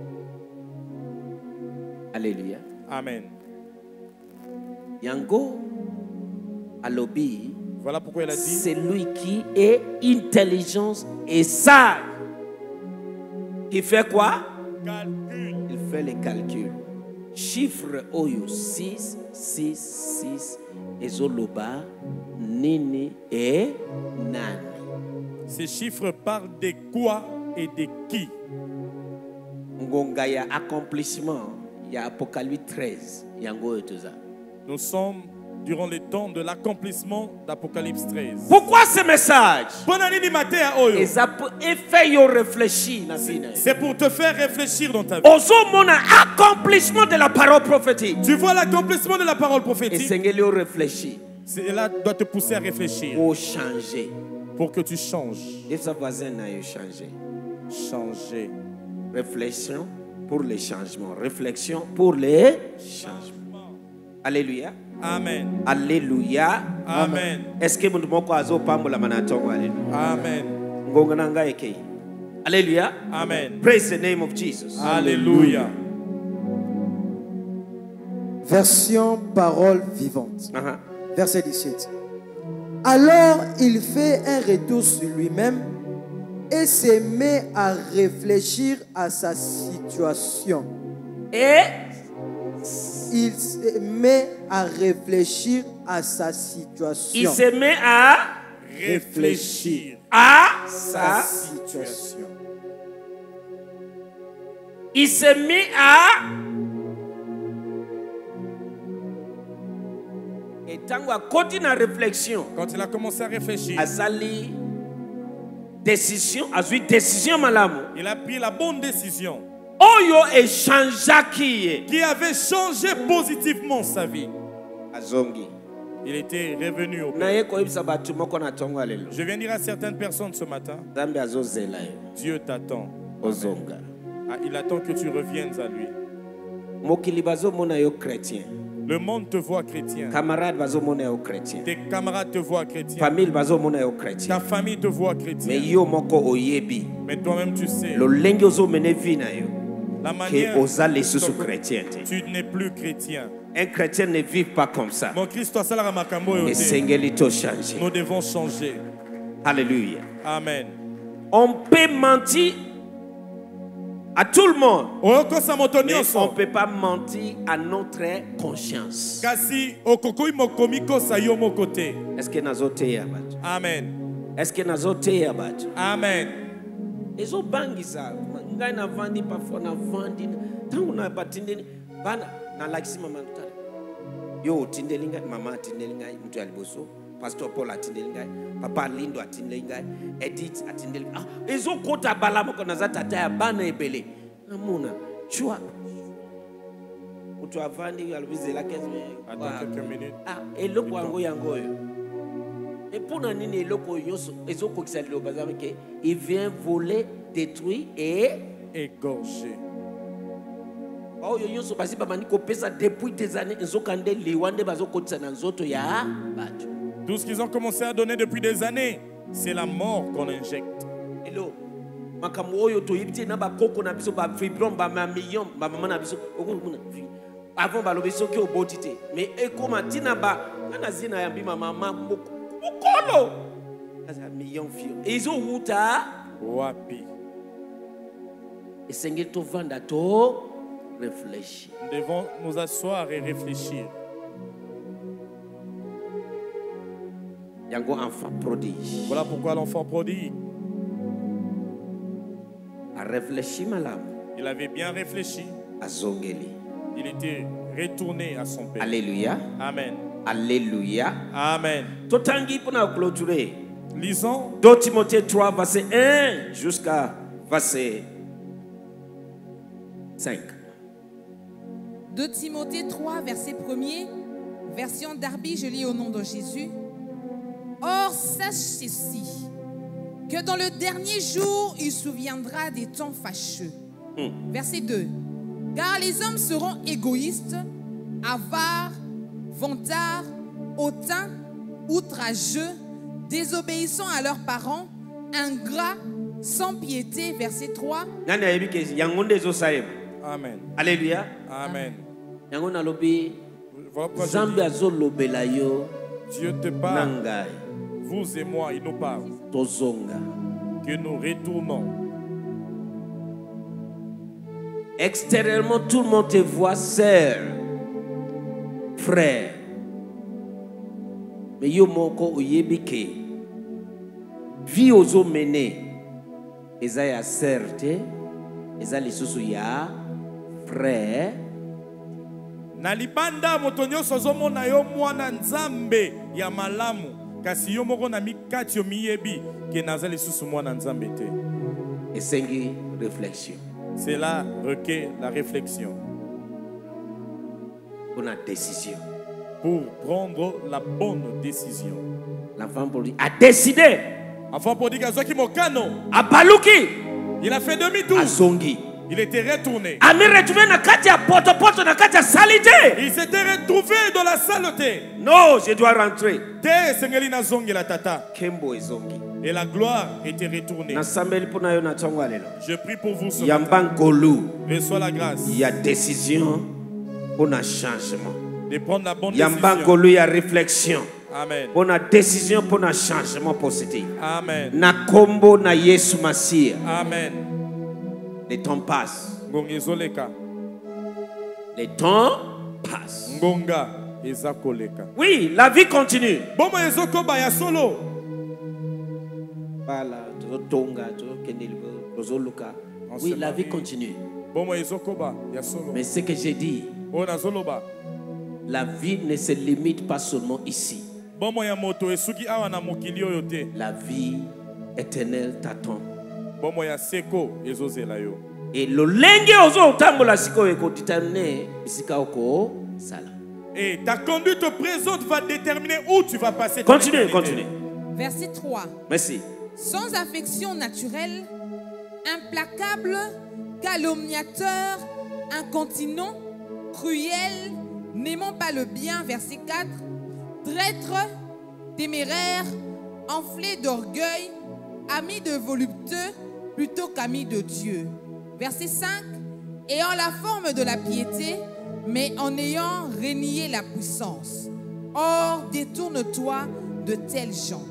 Alléluia. Amen. Yango alobi. Voilà pourquoi il a dit. C'est lui qui est intelligence et sage. Il fait quoi? Calcul. Il fait les calculs. Chiffre oyo six, six, six. Ezoloba, nini et nani. Ces chiffres parlent de quoi et de qui? Ngonga ya accomplissement. Il y a Apocalypse treize. Yango et tout ça. Nous sommes durant le temps de l'accomplissement d'Apocalypse treize. Pourquoi ce message? C'est pour te faire réfléchir dans ta vie. Accomplissement de la parole prophétique. Tu vois l'accomplissement de la parole prophétique. Et cela doit te pousser à réfléchir. Pour changer. Pour que tu changes. Et sa voisine a changé. Changer. Réflexion pour les changements. Réflexion pour les changements. Alléluia. Amen. Alléluia. Amen. Est-ce que vous pouvez azo pambola manatongo? Amen. Ngonga eke. Alléluia. Amen. Praise the name of Jesus. Alléluia. Version parole vivante. Uh-huh. Verset dix-sept. Alors il fait un retour sur lui-même et se met à réfléchir à sa situation. Et il se met à réfléchir à sa situation. Il se met à réfléchir à sa situation. Il se met à et tant à côté de la réflexion. Quand il a commencé à réfléchir, Azali décision, a eu décision malamu. Il a pris la bonne décision. Oyo et changea qui qui avait changé positivement sa vie. Azongi. Il était revenu au Père. Je viens dire à certaines personnes ce matin, Dieu t'attend. Ah, il attend que tu reviennes à lui. Le monde te voit chrétien. Tes camarades te voient chrétien. Ta famille te voit chrétien. Mais toi-même tu sais. La manière dont tu n'es plus chrétien. Un chrétien ne vit pas comme ça. Mon Christ, toi, nous devons changer. Alléluia. Amen. On peut mentir à tout le monde. Mais on ne peut pas mentir à notre conscience. Est-ce que nous avons Amen. Est-ce que nous avons Amen. Et ont bangi ça. Ngai na vandi parfois na vandi. Tangu na batindeni bana na laksi mama mtale. Yo tindelinga mama tindelinga mtu aliboso. Pastor Paul atindelinga. Papa Lindo atindelinga. Edith atindelinga. Ah, ezo kota balamo kona za tata ya bana ebele. Amuna chua. Mtu avandi alibizela quinze minutes. Attends quelques minutes. Ah, eloko yango yango yo. Et pour nini eloko yoso ezoko kisalo bazama ke il vient voler, détruire et égorger. Oh yo yoso basi ba mani ko pesa depuis des années ezokande liwande bazokotisa na nzoto ya bato. Tout ce qu'ils ont commencé à donner depuis des années, c'est la mort qu'on injecte. Hello. Makamu oyo to yibiti na ba koko na biso ba fibron ba ma million ba mama na biso okumuna. Avant ba lobiso ki obotite. Mais e koma tina ba kana zina ya mbi mama mama Mukolo. C'est un million vieux. Ils ont wuta. Wapi. Et Seigneur to vanda to réfléchir. Nous devons nous asseoir et réfléchir. Yango enfant prodige. Voilà pourquoi l'enfant prodigue. A réfléchi malam. Il avait bien réfléchi. A zongeli. Il était retourné à son père. Alléluia. Amen. Alléluia. Amen. Totangi pour nous clôturer. Lisons deux Timothée trois, verset un jusqu'à verset cinq. deux Timothée trois, verset premier, version Darby, je lis au nom de Jésus. Or, sache ceci, que dans le dernier jour, il souviendra des temps fâcheux. Mm. Verset deux. Car les hommes seront égoïstes, avares, vantards, hautains, outrageux, désobéissants à leurs parents, ingrats, sans piété. Verset trois. Amen. Alléluia. Amen. Dieu te parle. Vous et moi, il nous parle. Que nous retournons. Extérieurement, tout le monde te voit, sœur, frère. Mais yo moko uyebike. Vie aux hommes menés. Eza ya sœur, eza lisusu ya frère. Na libanda moto nyonso azomona yo mwana nzambe ya malamu kasi yo moko na mikati yo miyebi ke naza lisusu mwana nzambe te. Esengi réflexion. Cela requiert la réflexion. Pour la décision. Pour prendre la bonne décision. L'enfant prodigue a décidé. L'enfant prodigue a zoki mokano. A baluki. Il a fait demi-tour. A zongi. Il était retourné. Il s'était retrouvé dans la saleté. Non, je dois rentrer. Et la gloire était retournée. Je prie pour vous ce matin. Reçois la grâce. Il y a décision pour un changement. De prendre la bonne décision. Il y a réflexion. Amen. Pour une décision pour un changement positif. Amen. Na kombo na Yesu Masia. Amen. Les temps passent. Les temps passent. Oui, la vie continue. Oui, la vie continue. Mais ce que j'ai dit, la vie ne se limite pas seulement ici. La vie éternelle t'attend. Et le lenge ozo tambola siko eko déterminer bisika oko sala. Et ta conduite présente va déterminer où tu vas passer. Continue, continue. Verset trois. Merci. Sans affection naturelle, implacable, calomniateur, incontinent, cruel, n'aimant pas le bien. Verset quatre. Traître, téméraire, enflé d'orgueil, ami de voluptueux plutôt qu'ami de Dieu. Verset cinq. Ayant la forme de la piété, mais en ayant renié la puissance. Or, détourne-toi de tels gens.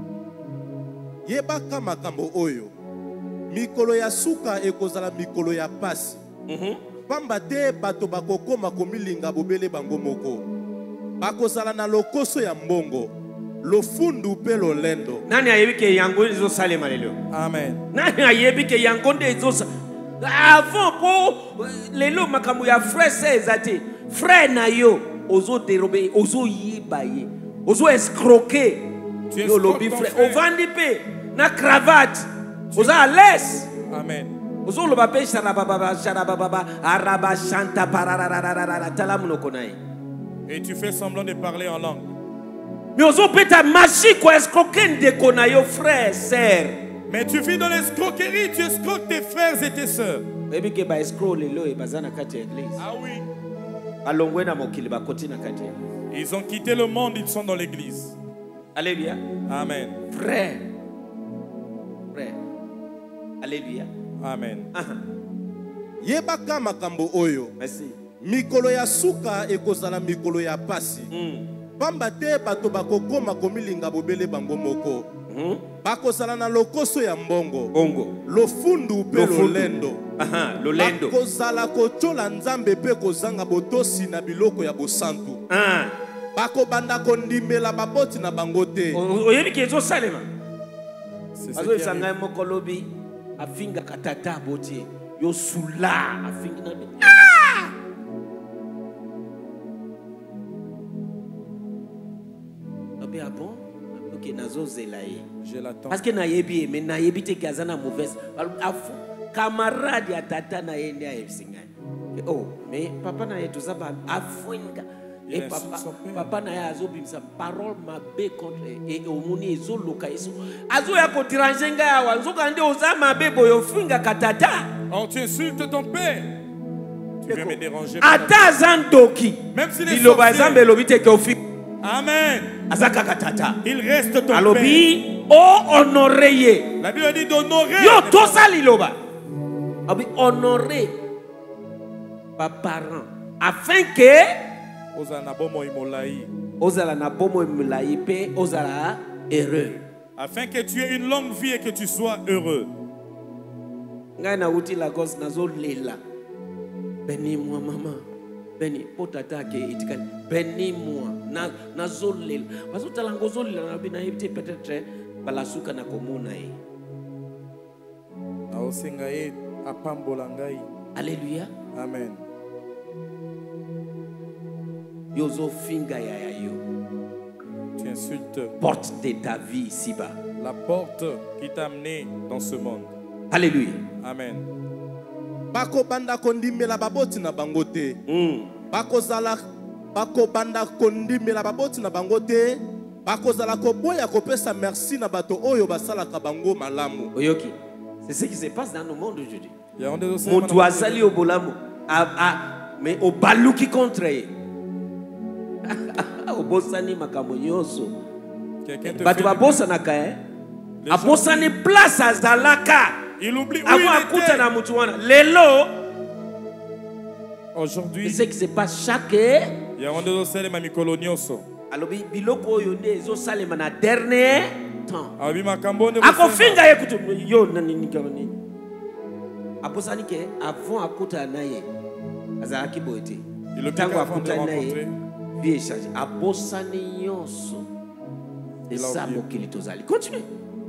Yebaka makambo oyo. Mikolo ya suka ekozala mikolo ya pasi. Pamba te bato bakokoma komilinga bobele bango moko. Bakozala na lokoso ya mbongo. Lofundu pe lolendo. Nani ayebike yango ezo salema lelo? Amen. Nani ayebike yango ezo salema? Avant pour les lots makambo ya frère c'est frère na yo ozo dérober ozo yibaye ozo escroquer yo lobby frère o vandi pe na cravate ozo à l'aise. Amen. Ozo lo bape sharababa sharababa araba chanta pararararara talamuno konai. Et tu fais semblant de parler en langue. Mais ozo peta magique ko escroquer de konayo frère sœur. Mais tu vis dans l'escroquerie, tu escroques tes frères et tes sœurs. Ah oui. Ils ont quitté le monde, ils sont dans l'église. Alléluia. Amen. Frère. Frère. Alléluia. Amen. Yebaka makambo oyo. Merci. Mikolo ya suka ekozala mikolo ya pasi. pamba te bato bakokoma komilinga bobele bango moko. Bakosala na lokoso ya mbongo. Bongo. Lofundu pe lolendo. Aha, lolendo. Bakozala kochola nzambe pe kozanga botosi na biloko ya bosantu. Ah. Bakobanda kondimela baboti na bango te. Oyebi ke ezo salema. Azo isanga mokolobi afinga katata boti yo sula afinga na ah! Abi ah bon? Ok, nazo zelaye. Je l'attends. Parce que na yebi mais na yebi te kazana mauvaise. Afu camarade ya tata na yende ya esinga. Oh, mais papa na yetu zaba afinga. Et papa, papa na ya azo bimsa parole mabe contre et omoni ezo loka eso. Azo ya ko tiranjenga ya wanzo kande oza mabe boyo finga katata. Oh, tu insultes ton père. Tu viens me déranger. Ata zandoki. Même si les Biloba zambe lobite ke ofi. Amen. Azaka katata. Il reste ton Alobi père. o honoreye. La Bible dit d'honorer. Yo tosa liloba. Abi honorer pa parent afin que Ozala bomo imolai. Ozala na bomo imolai pe ozala heureux. Afin que tu aies une longue vie et que tu sois heureux. Ngai na uti la cause nazo lela. Bénis moi maman. Bénis potata ke itikali. Bénis moi na nazo lela. Bazo talango zo lela na bina yipte peut-être balasuka na komuna e. Na osenga e apambola ngai. Alléluia. Amen. Yozo finga ya ya yo. Tu insultes. Porte de ta vie ici-bas. La porte qui t'a amené dans ce monde. Alléluia. Amen. Bako banda kondimela baboti na bangote. Mm. Bako zala bako banda kondimela baboti na bangote. Bako zala ko boya ko pesa merci na bato oyo basala ka bango malamu. Oyoki. C'est ce qui se passe dans le monde aujourd'hui. Mon doigt sali au bolamo. Mais au baluki contre. Au bosani makamonyoso. Batu babosa naka eh. A bosani place à Zalaka. Il oublie où il était. Na mutuana. Lelo. Aujourd'hui. C'est ce qui se passe chaque. Il y a un de ces mami colonioso. Alobi biloko yo nde zo salema na dernier temps. Abi makambo ne. Ako finga yekutu yo nani nikabani. Abosani ke avant akuta naye. Azalaki boete. Il tango akuta naye. Vie chargé. Abosani yonso. Et ça mokili tozali. Continue.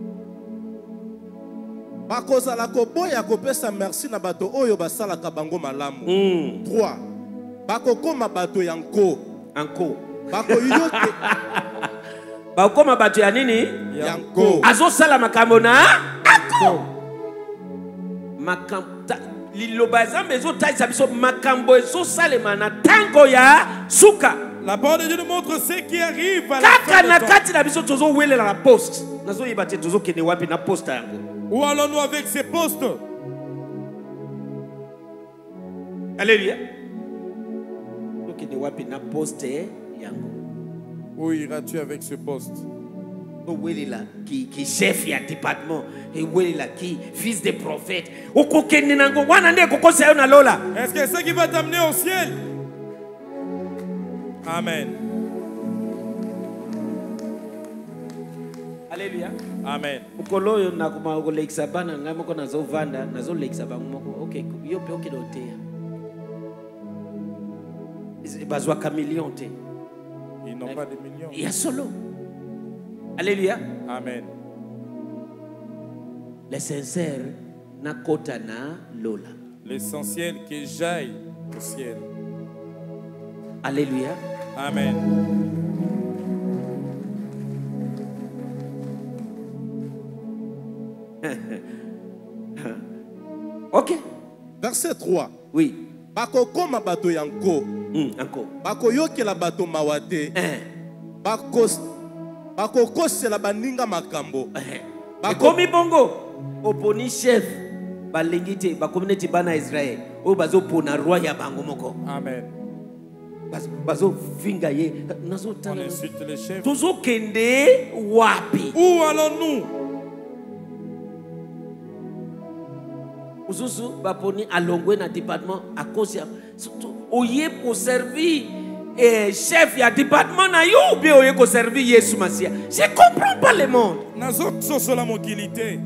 Bakozala ko boya ko pesa merci na bato oyo basala ka bango malamu. Mm. trois. Bako koma bato yanko. Anko. Bako yote. Bako koma bato ya nini? Yanko. Azo sala makambo na anko. Makambo liloba zambe zo taisa biso makambo ezo salema na tango ya suka. La parole de Dieu nous montre ce qui arrive à la Kaka fin na du kati na biso tozo wele la poste. Nazo yibate tozo kene wapi na poste yango. Où allons-nous avec ces postes? Alléluia. Kene wapi na poste yango. Où iras-tu avec ce poste? Welela qui qui chef ya département et welela qui fils de prophète. Okokende nango wana nde kokosa yo na lola. Est-ce que c'est ça qui va t'amener au ciel? Amen. Alléluia. Amen. Ukolo yo na kuma ukolekisa bana ngamo ko nazo vanda nazo lekisa bango moko. OK, yo pe OK dotea. Bazwa ka million te. Ils n'ont pas de millions. Il y a solo. Alléluia. Amen. L'essentiel na kota na lola. L'essentiel que j'aille au ciel. Alléluia. Amen. OK. Verset trois. Oui. Bako koma bato yanko. Mm, encore. Bako yokela bato mawate. Eh. Bako bako kosela baninga makambo. Eh. Bakomi bongo. Oponi chef. Balingite bakomineti bana Israël. O bazo pona roi ya bango moko. Amen. Bazo finga ye. Nazo On tala. insulte les chefs. Tozo kende wapi. Où allons-nous? Ususu baponi alongwe na département à cause ya oye pour servir et chef ya département na yo ou bien oye ko servir Yesu Masia. Je comprends pas le monde. Nazok soso la mokilité.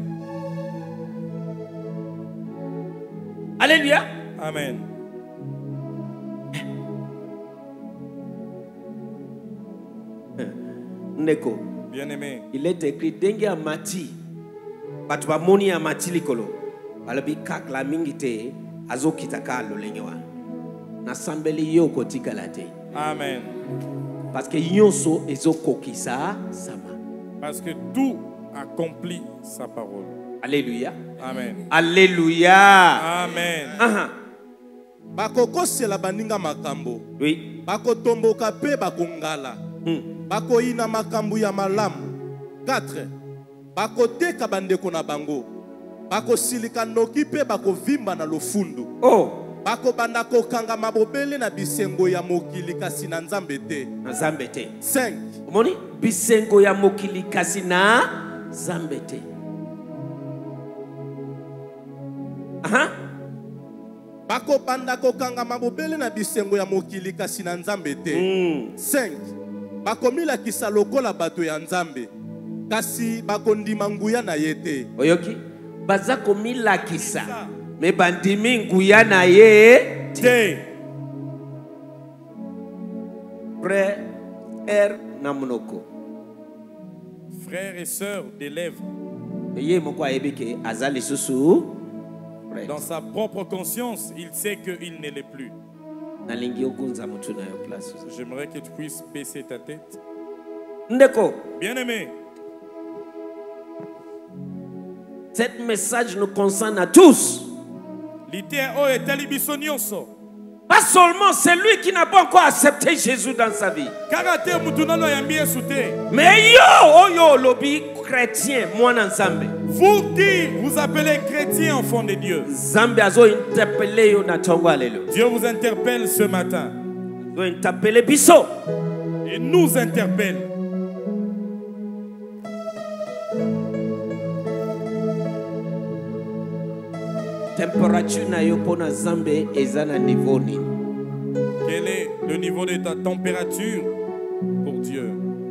Alléluia. Amen. Neko. Bien-aimé. Il est écrit dengue amati. Batu ba moni amati likolo. Balabi kak la mingite azo kitaka lo lenyewa. Na sambeli yo kotika late. Amen. Parce que yonso ezo kokisa sama. Parce que tout accomplit sa parole. Alléluia. Amen. Alléluia. Amen. Aha. Bakoko sela baninga makambo. Oui. Bako tomboka pe bakongala. Hmm. Bako ina makambu ya malamu. quatre. Bako teka bandeko na bango. Bako silika noki pe bako vimba na lofundu. Oh. Bako banda kokanga mabobele na bisengo ya mokili kasi na nzambe te. Na nzambe te. cinq. Omoni bisengo ya mokili kasi na nzambe te. Aha. Bako banda kokanga mabobele na bisengo ya mokili kasi na nzambe te. Mm. cinq. Bako mila kisa lokola bato ya nzambe. Kasi bako ndima nguya na yete. Oyoki baza komilakisa me bandimi nguya na ye Te. Frère na monoko. Frères et sœurs des lèvres. Ye moko ayebike azali susu. Dans sa propre conscience, il sait qu'il ne l'est plus. J'aimerais que tu puisses baisser ta tête. Ndeko. Bien-aimé. Cet message nous concerne à tous. Pas seulement celui qui n'a pas encore accepté Jésus dans sa vie. Mais yo, yo, lobby chrétien, moi ensemble. Vous qui vous appelez chrétien enfant de Dieu. Dieu vous interpelle ce matin. Et nous interpelle. Température na yo pona Zambé ezana niveau ni. Quel est le niveau de ta température pour Dieu?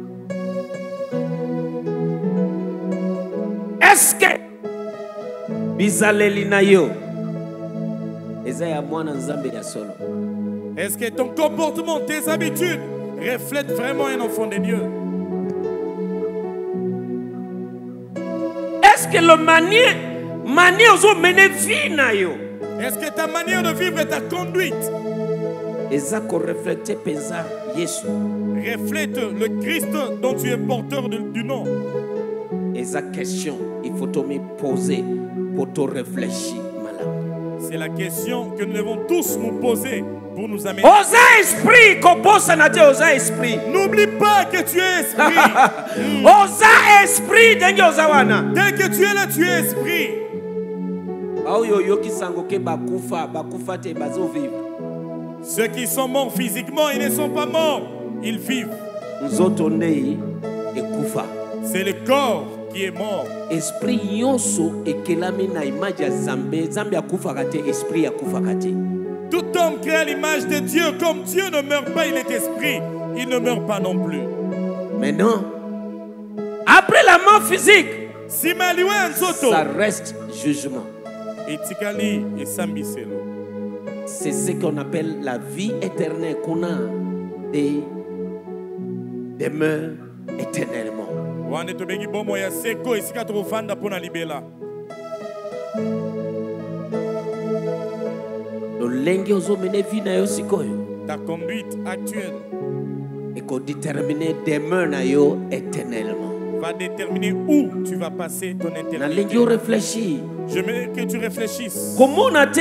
Est-ce que bizaleli na yo ezaya mwana Nzambe ya solo? Est-ce que ton comportement, tes habitudes reflètent vraiment un enfant de Dieu? Est-ce que le manière manière zo mener vie na yo? Est-ce que ta manière de vivre et ta conduite ezako refléter pesa Yesu? Reflète le Christ dont tu es porteur de, du nom. Et sa question, il faut te me poser pour te réfléchir. C'est la question que nous devons tous nous poser pour nous amener. Osa esprit, kobosa na te osa esprit. N'oublie pas que tu es esprit. mm. Osa esprit denge osa wana. Dès que tu es là, tu es esprit. Ceux qui sont morts physiquement, ils ne sont pas morts, ils vivent. C'est le corps qui est mort. Esprit yonso ekelami na image ya Zambe, Zambe akufa kate, esprit akufa kate. Tout homme créé à l'image de Dieu, comme Dieu ne meurt pas, il est esprit, il ne meurt pas non plus. Maintenant, après la mort physique, ça reste jugement. C'est ce qu'on appelle la vie éternelle, qu'on a des demeure éternellement. Ta conduite actuelle va déterminer où tu vas passer ton éternité. Je veux que tu réfléchisses. Il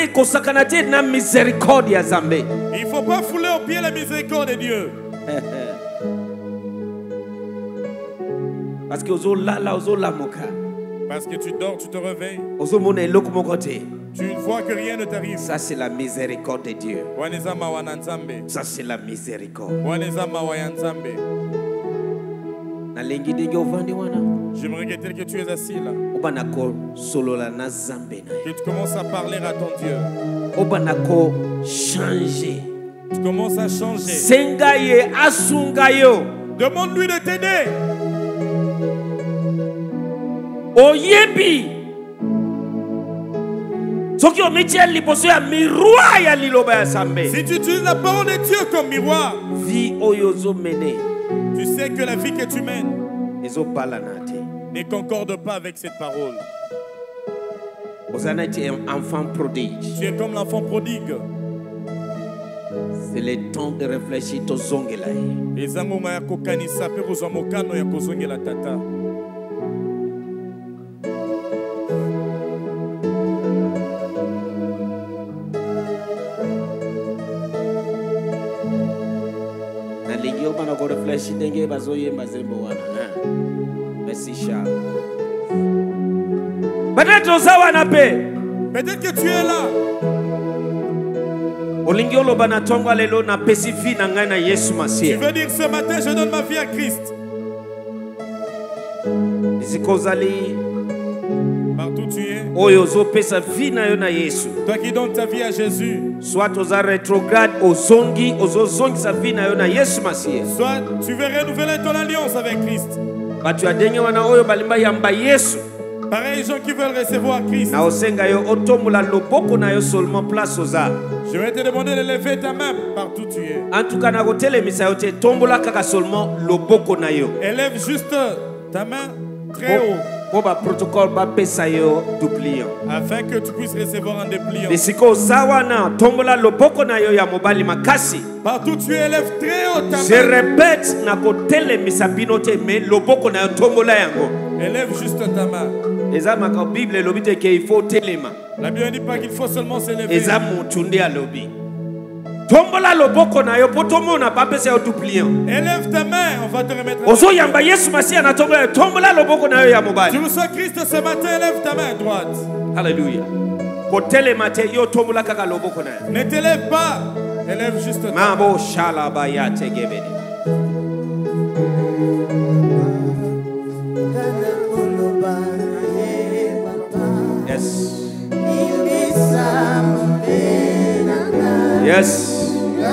ne faut pas fouler au pied la miséricorde de Dieu. Parce que Parce que tu dors, tu te réveilles. Tu vois que rien ne t'arrive. Ça c'est la miséricorde de Dieu. Ça c'est la miséricorde. J'aimerais que tel que tu es assis là, que tu commences à parler à ton Dieu. Changer Tu commences à changer. Sengaye asungayo. Demande-lui de t'aider. Oyebi. Si tu utilises la parole de Dieu comme miroir, vie oyozo mene. Tu sais que la vie que tu mènes ne concorde pas avec cette parole. Enfant prodige. Tu es comme l'enfant prodigue. C'est le temps de réfléchir aux zongelaï. Merci Charles. Peut-être que tu es là. Tu veux dire ce matin, je donne ma vie à Christ. Partout tu es. Toi qui donnes ta vie à Jésus. Soit aux rétrograde, aux zongi, aux zongi sa vie na yona Yesu Masiye. Soit tu veux renouveler ton alliance avec Christ. Batu adenye wana oyo balimba yamba Yesu. Pareil, les gens qui veulent recevoir Christ. Na osenga yo otombola loboko na yo seulement place oza. Je vais te demander de lever ta main partout tu es. En tout cas na kotelemisa yo te tombola kaka seulement loboko na yo. Élève juste ta main très haut. Pour le protocole ba pesa yo dupliant. Afin que tu puisses recevoir un dépliant. Bisiko zawana tombola loboko na yo ya mobali makasi. Partout tu élèves très haut ta main. Je répète na kotelemisa binote me loboko na yo tombola yango. Élève juste ta main. Ezama ka Bible lobite ke il faut telema. La Bible ne dit pas qu'il faut seulement s'élever. Ezamu tunde ya lobi. Tombola loboko na yo potomo na ba pesa yo dupliant. Élève ta main, on va te remettre. Ozo yamba Yesu Masiya na tombola tombola loboko na yo ya mobali. Tu reçois Christ ce matin, élève ta main droite. Alléluia. Kotele mate yo tombola kaka loboko na yo. Ne t'élève pas, élève juste ta main. Mabo shala ba ya tegebeni. Yes. Yes.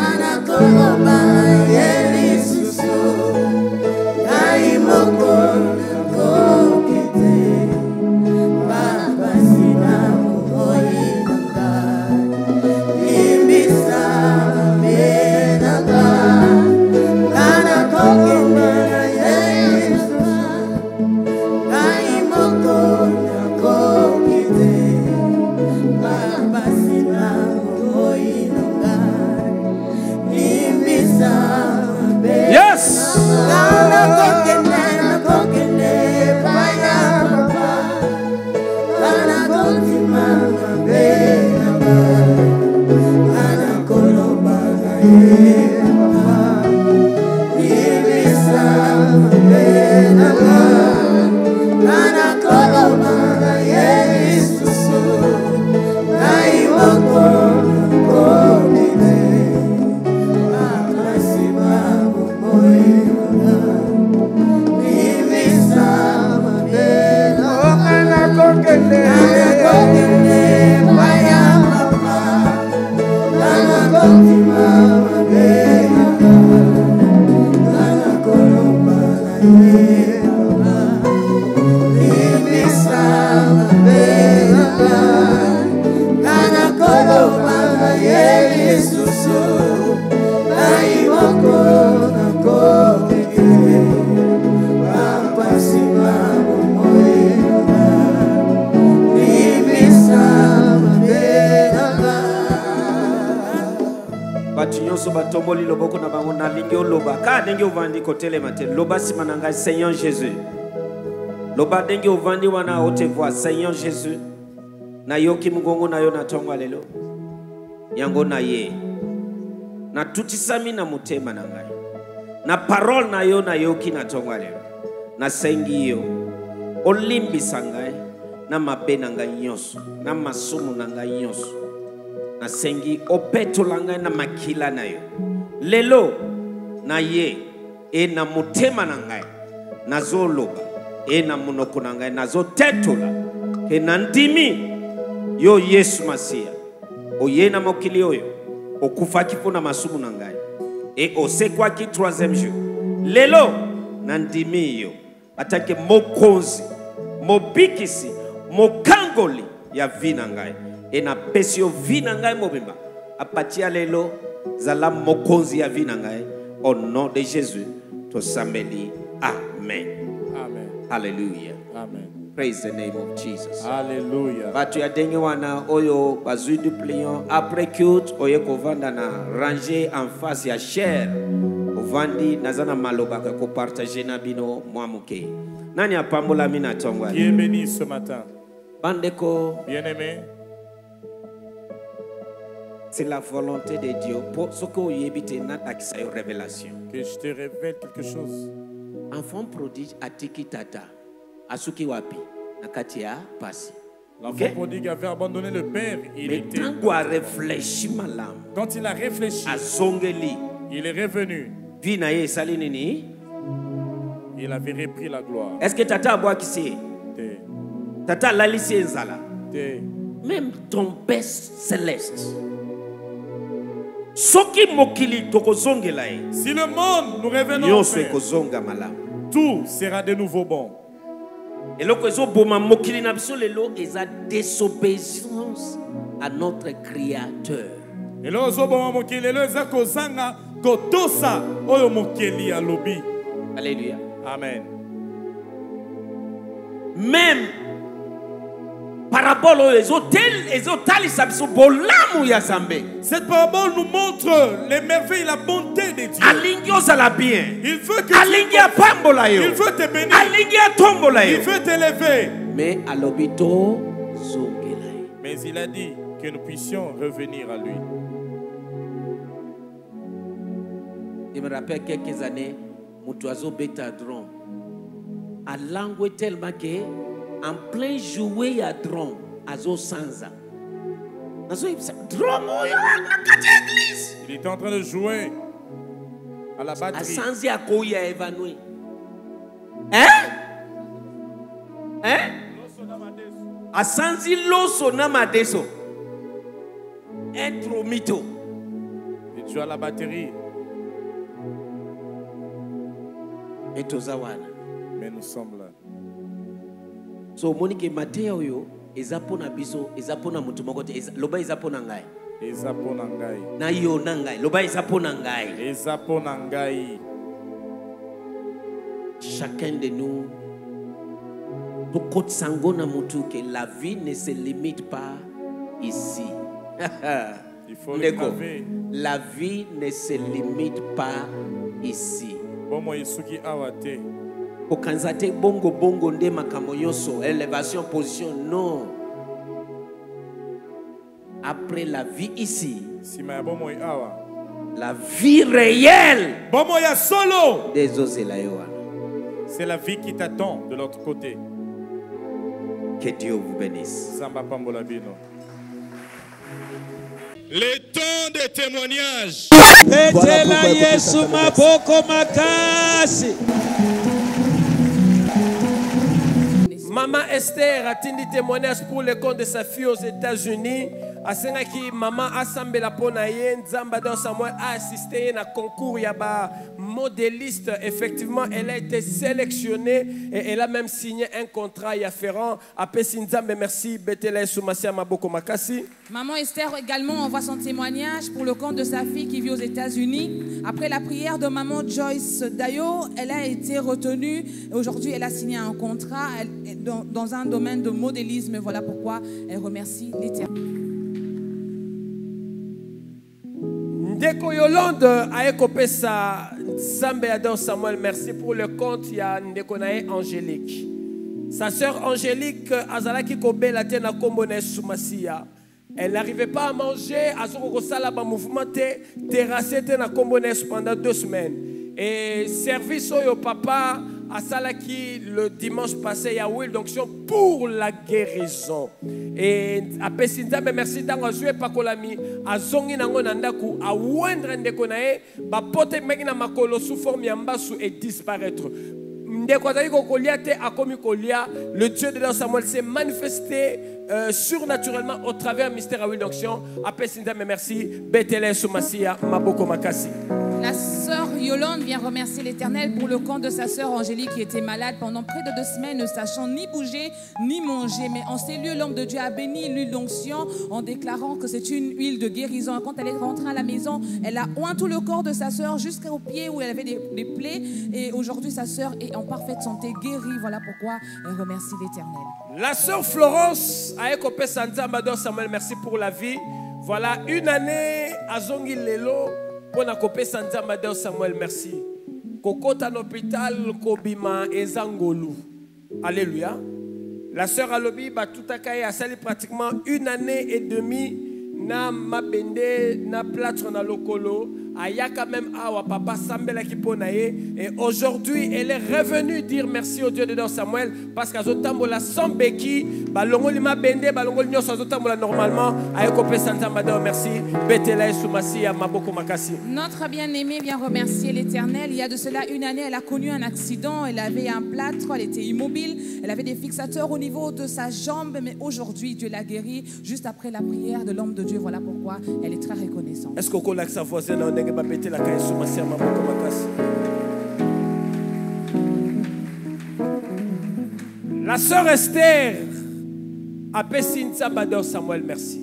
Seigneur Jésus. Loba dengi ovandi wana ote voix Seigneur Jésus. Na yoki mugongo na yo na tongo lelo. Yango na ye. Na tutisami na mutema na ngai. Na parole na yo na yoki na tongo lelo. Na sengi yo. Olimbi sangai. Na mabe na ngai nyonso. Na masumu na ngai nyonso. Na sengi opeto la ngai na makila na yo. Lelo na ye. E na mutema na ngai. Nazo loba e na munoko na ngai nazo tetola ke na ndimi yo Yesu Masiya o ye na mokili oyo okufaki pona masumu na ngai et osekwaki troisième jour lelo nandimi yo atake mokonzi mobikisi mokangoli ya vi na ngai et na pesi yo vi na ngai mobimba apatia lelo zala mokonzi ya vi na ngai au nom de Jésus to sambeli amen. Amen. Hallelujah. Amen. Praise the name of Jesus. Hallelujah. Batu ya dengue wana oyo bazui du pliant après cute oye kovanda na ranger en face ya cher ovandi nazana maloba ko partager na bino mwamuke nani apambola mina tongwa. Qui est béni ce matin? Bandeko bien-aimé, c'est la volonté de Dieu pour ce que yebite na takisa révélation que je te révèle quelque chose. Enfant prodige atiki tata asuki wapi nakati ya pasi. L'enfant okay. prodigue avait abandonné le père. Il Mais était... réfléchi, Quand il a réfléchi, il est revenu. Il avait repris la gloire. Est-ce que tata aboua qui c'est? Tata lalisi enzala. Même ton Père céleste. Si le monde nous revenons au Père, tout sera de nouveau bon. Et là, ils ont désobéissance à notre Créateur. Et là, Alléluia. Amen. Même par rapport aux hôtels, les hôtels, cette parabole nous montre les merveilles et la bonté de Dieu. Il veut que tu il veut te bénir. Il veut t'élever. Mais à l'hôpital, mais il a dit que nous puissions revenir à lui. Je me rappelle quelques années, mon oiseau bétadron a langue tellement que en plein jouet à drum, à zo sanza. Il était en train de jouer à la batterie. À sanzi à koya évanoui. Hein? Hein? À sanzi loso namadeso. Être mito. Il joue à la batterie. Et tozawana. Mais nous sommes là. So Monique Mateo yo ezapona biso ezapona mutu mokote loba ezapona ngai ezapona ngai na yo na ngai loba ezapona ngai ezapona ngai. Chacun de nous to kot sango na mutu que la vie ne se limite pas ici. Il faut le graver. La vie ne se limite pas ici. Bomo yesuki awate. Okanzate bongo bongo nde makambo nyonso élévation position non. Après la vie ici, la vie réelle des Ozelayoa. C'est la vie qui t'attend de l'autre côté. Que Dieu vous bénisse. Le temps de témoignage. Maman Esther a tenu témoignage pour le compte de sa fille aux États-Unis. Asenaki maman assemblée la ponaye Nzamba dans Samuel a assisté à un concours yaba modéliste. Effectivement, elle a été sélectionnée et elle a même signé un contrat afférent. Après Nzambe, merci Betela Soumassia Maboko Makasi. Maman Esther également envoie son témoignage pour le compte de sa fille qui vit aux États-Unis. Après la prière de maman Joyce Dayo, elle a été retenue. Aujourd'hui, elle a signé un contrat dans, dans un domaine de modélisme. Voilà pourquoi elle remercie l'Éternel. Ndeko Yolande a ekopesa Nzambe Adam Samuel, merci pour le compte ya ndeko nae Angélique. Sa sœur Angélique azalaki kobela te na kombo na Soumassia. Elle n'arrivait pas à manger, azoko sala ba mouvement te terrassé te na kombo na pendant deux semaines. Et service oyo papa à Salaki le dimanche passé, il y a eu une onction pour la guérison. Et à Pessinza, merci d'avoir joué Pakolami, à Zongi Nango Nandaku, à Wendra Ndekonae, à porter Megna Makolo sous forme Yambasu et disparaître. Le Dieu de Samuel s'est manifesté euh, surnaturellement au travers du mystère à huile d'onction. Appelle Sinda, mais merci. Betele Soumassia, Maboko Makasi. La sœur Yolande vient remercier l'Éternel pour le camp de sa sœur Angélique qui était malade pendant près de deux semaines, ne sachant ni bouger ni manger. Mais en ces lieux, l'homme de Dieu a béni l'huile d'onction en déclarant que c'est une huile de guérison. Et quand elle est rentrée à la maison, elle a oint tout le corps de sa sœur jusqu'aux pieds où elle avait des, des plaies. Et aujourd'hui, sa sœur est en parfaite santé, guérie. Voilà pourquoi elle remercie l'Éternel. La sœur Florence a écopé Santa Mador Samuel, merci pour la vie. Voilà une année à Zongi Lelo. Pour na kopé Santa Mador Samuel, merci. Kokota en hôpital, Kobima et Zangolu. Alléluia. La sœur Alobi, Batutakaye a sali pratiquement une année et demie. Na mabende, na plâtre na lokolo. Aya quand même awa papa Sambela Kiponaye. Et aujourd'hui, elle est revenue dire merci au Dieu de Dieu Samuel. Parce qu'à Zotambola sans béki, balongoli ma bende, balongoli nyo Zotambola normalement. Aya kopé Santa Mador, merci. Betela Soumasi à Maboko Makasi. Notre bien-aimée vient remercier l'Éternel. Il y a de cela une année, elle a connu un accident. Elle avait un plâtre, elle était immobile. Elle avait des fixateurs au niveau de sa jambe. Mais aujourd'hui, Dieu l'a guérie juste après la prière de l'homme de Dieu. Voilà pourquoi elle est très reconnaissante. Est-ce qu'on connaît sa voisine? La sœur Esther a Pessinza Bador Samuel, merci.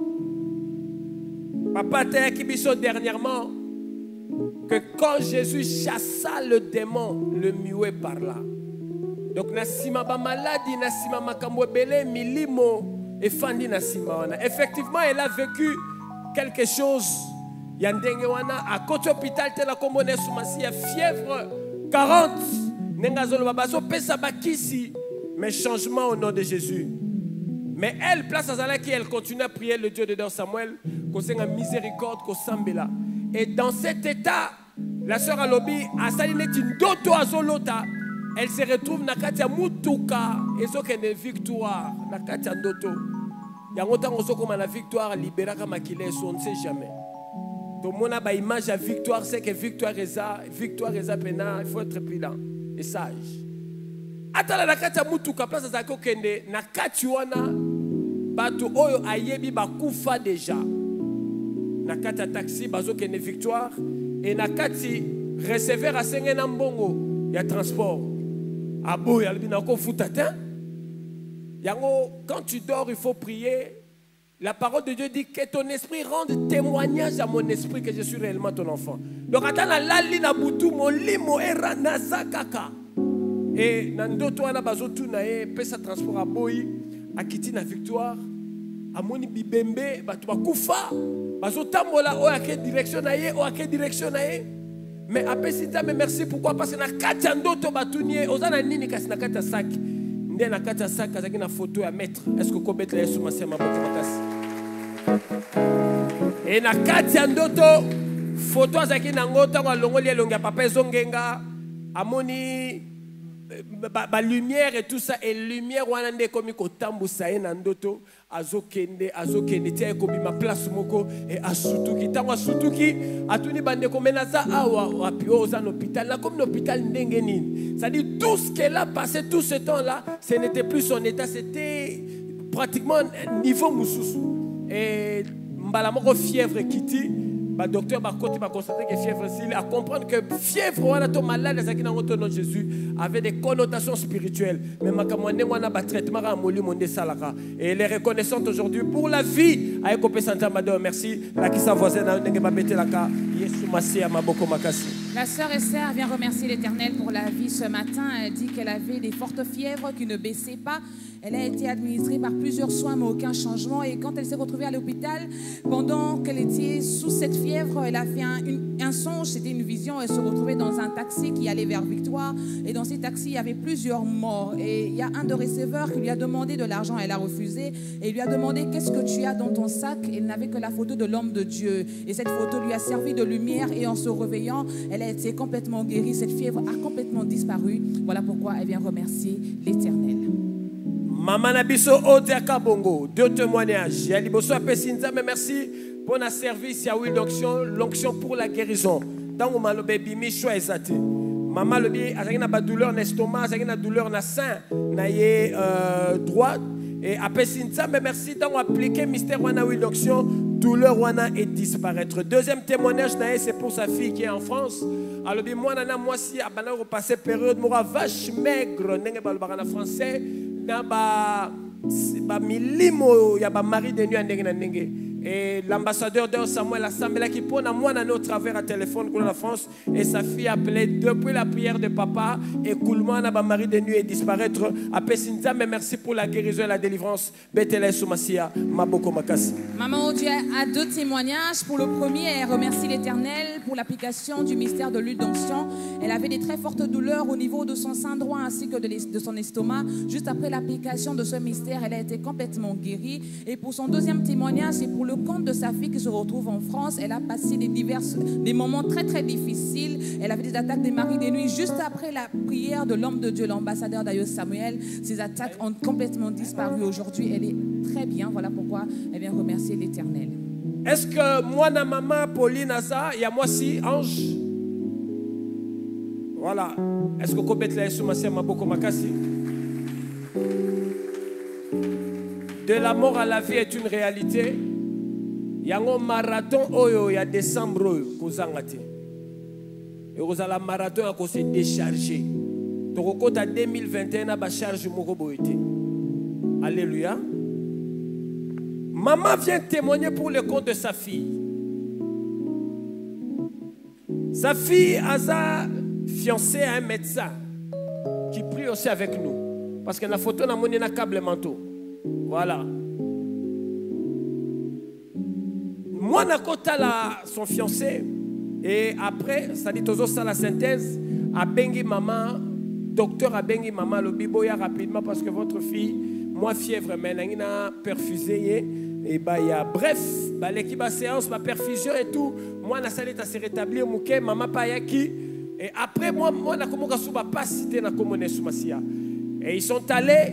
Papa t'a dit dernièrement que quand Jésus chassa le démon, le muet parla. Donc nasima ba maladie, nasima makambo belé milimo et fandi nasima wana. Effectivement, elle a vécu quelque chose. Yandenge wana à côté hôpital tela komone sumasi ya fièvre quarante. Nengazolo babazo pesa bakisi. Mais changement au nom de Jésus. Mais elle, place à Zalaki, elle continue à prier le Dieu de Dieu Samuel, qu'on s'en miséricorde, qu'on s'embella. Et dans cet état, la sœur Alobi a saliné une doto azolota. Elle se retrouve na katia mutuka et ce qu'elle est victoire na katia doto. Yangota ngoso comme la victoire libéra comme makile, on ne sait jamais. Donc mon ba image à victoire, c'est que victoire est ça, victoire est ça pena, il faut être prudent et sage. Atala na katia mutuka place za ko kende na kati wana batu oyo ayebi bakufa déjà. Na kati taxi bazo kende victoire et na kati receveur a senge na mbongo ya transport. Abo ya libina ko futata. Yango quand tu dors il faut prier. La parole de Dieu dit que ton esprit rende témoignage à mon esprit que je suis réellement ton enfant. Donc atala lali na butu molimo era nazakaka. Et nandoto wana bazotu na e pesa transport a boyi akiti na victoire amoni bibembe batu bakufa bazotambola o ake direction na ye o ake direction na ye. Mais apesi nzambe merci pourquoi parce que na kati ya ndoto batunie ozana nini kasi na kati ya sac nde na kati ya sac azaki na photo ya maître est-ce que ko betla yesu masema maboko makasi et na kati ya ndoto photo azaki na ngota kwa longoli elonga papa ezongenga amoni ba, ba lumière et tout ça et lumière wana nde komi ko tambusa ye na ndoto azokende azokende tia ko bima place moko et asutuki tango asutuki atuni bande ko menaza awa wapi oza na hôpital la comme l'hôpital ndenge nini ça dit tout ce qu'elle a passé tout ce temps là ce n'était plus son état c'était pratiquement niveau mususu et mbala moko fièvre kiti ba docteur ba côté ba constater que fièvre s'il a comprendre que fièvre wana to malade ça qui na ngoto non Jésus avait des connotations spirituelles mais makamwane wana ba traitement ra moli monde salaka et elle est reconnaissante aujourd'hui pour la vie avec Kopé Santa Mador merci la qui sa voisine na ndenge ba betelaka Yesu Masia maboko makasi. La sœur Esther vient remercier l'Éternel pour la vie ce matin. Elle dit qu'elle avait des fortes fièvres qui ne baissaient pas. Elle a été administrée par plusieurs soins, mais aucun changement. Et quand elle s'est retrouvée à l'hôpital, pendant qu'elle était sous cette fièvre, elle a fait un, une, un songe, c'était une vision. Elle se retrouvait dans un taxi qui allait vers Victoire. Et dans ces taxis, il y avait plusieurs morts. Et il y a un de receveurs qui lui a demandé de l'argent. Elle a refusé. Et il lui a demandé « Qu'est-ce que tu as dans ton sac ?» Elle n'avait que la photo de l'homme de Dieu. Et cette photo lui a servi de lumière. Et en se réveillant, elle a été complètement guérie. Cette fièvre a complètement disparu. Voilà pourquoi elle vient remercier l'Éternel. Maman Nabiso Odiaka Bongo, deux témoignages. Yaliboso Apesinza, mais merci pour notre service. Il y a eu l'onction, l'onction pour la guérison. Dans mon malo baby, mi choix exact. Maman le dit, avec une douleur dans l'estomac, avec une douleur dans le sein, na droite. Et après Nzambe merci donc appliquer mystère wana ou l'onction, douleur wana et disparaître. Deuxième témoignage c'est pour sa fille qui est en France. Alors bi moi nana moi si abana repasser période mora vache maigre ndenge balobaka na français na ba ba milimo ya ba mari de nuit ndenge na ndenge. Et l'ambassadeur de Samuel Assemblée qui pose à moi au travers à téléphone pour la France et sa fille appelée depuis la prière de papa et coulement na ba mari de nuit et disparaître après Sinza mais merci pour la guérison et la délivrance Bethel Soumassia Maboko Makasi. Maman Odieu a deux témoignages. Pour le premier, elle remercie l'Éternel pour l'application du mystère de l'huile d'onction. Elle avait des très fortes douleurs au niveau de son sein droit ainsi que de, de son estomac. Juste après l'application de ce mystère, elle a été complètement guérie. Et pour son deuxième témoignage, c'est pour le compte de sa fille qui se retrouve en France. Elle a passé des, diverses, des moments très très difficiles. Elle avait des attaques des maris des nuits. Juste après la prière de l'homme de Dieu, l'ambassadeur d'Aïos Samuel, ces attaques ont complètement disparu. Aujourd'hui, elle est très bien. Voilà pourquoi elle vient remercier l'Éternel. Est-ce que moi, na maman Pauline Aza, il y a moi si Ange? Voilà. Est-ce que Kobet la Soumassia Maboko Makasi? De la mort à la vie est une réalité. Il y a un marathon oyo il y a décembre kozangati. Et vous avez un marathon à se décharger. Donc à deux mille vingt et un ba charge moko boité. Alléluia. Maman vient témoigner pour le compte de sa fille. Sa fille a sa fiancée à un médecin qui prie aussi avec nous. Parce que la photo n'a pas un câble manteau. Voilà. Moi, je son fiancé. Et après, ça dit toujours ça la synthèse. A bengi maman, docteur a bengi maman, le biboya rapidement parce que votre fille, moi fièvre, mais elle a perfusé. Et bah, il y a bref, bah, l'équipe à séance, ma perfusion et tout. Moi, la salle est à se rétablir, mouké, maman payaki. Et après, moi, moi, na komo kasuba pas cité na komo nesumasia. Et ils sont allés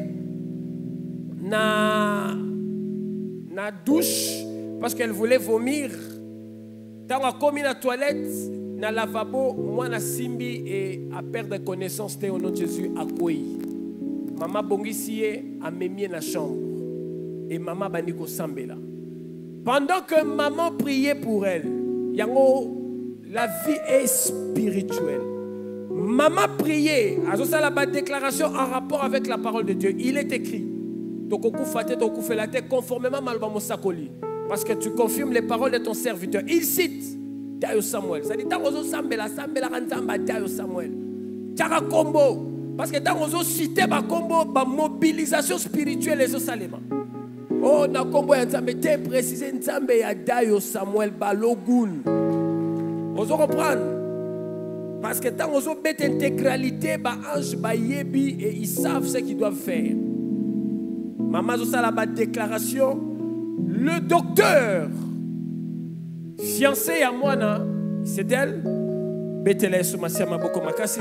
na na douche parce qu'elle voulait vomir. Tant qu'on a commis la toilette, na lavabo, moi na simbi et à perdre connaissance au nom de Jésus à quoi. Maman bongisie a mémie la chambre. Et maman baniko sambela. Pendant que maman priait pour elle, yango, la vie est spirituelle. Maman priait, à la déclaration en rapport avec la parole de Dieu. Il est écrit, conformément à Sakoli, parce que tu confirmes les paroles de ton serviteur. Il cite Dayo Samuel. Ça dit, Dayo Sambela, Sambela Ranzamba, Dayo Samuel. Tchara Kombo. Parce que dans les cité, la mobilisation spirituelle est au Salema. Oh, na kombo ya Nzambe te préciser Nzambe ya Dayo Samuel Balogun. Vous comprendre? Parce que dans les bêtes intégralité, ba ange ba yebi et ils savent ce qu'ils doivent faire. Maman Zosa la déclaration. Le docteur fiancé à moi c'est elle. Betele Soumassia Maboko Makasi.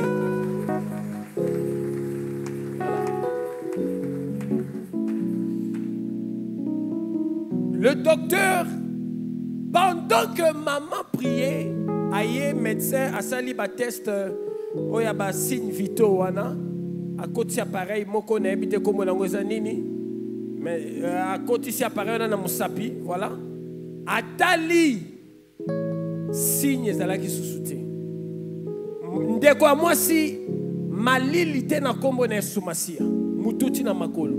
Le docteur, pendant que maman priait, aïe médecin a sali ba test oya ba signe vitaux wana à côté appareil moko na habité comme na ngozanini mais à côté ici appareil na musapi voilà atali signe zala ki susute ndeko moi si malili te na kombo na Soumassia mututi na makolo.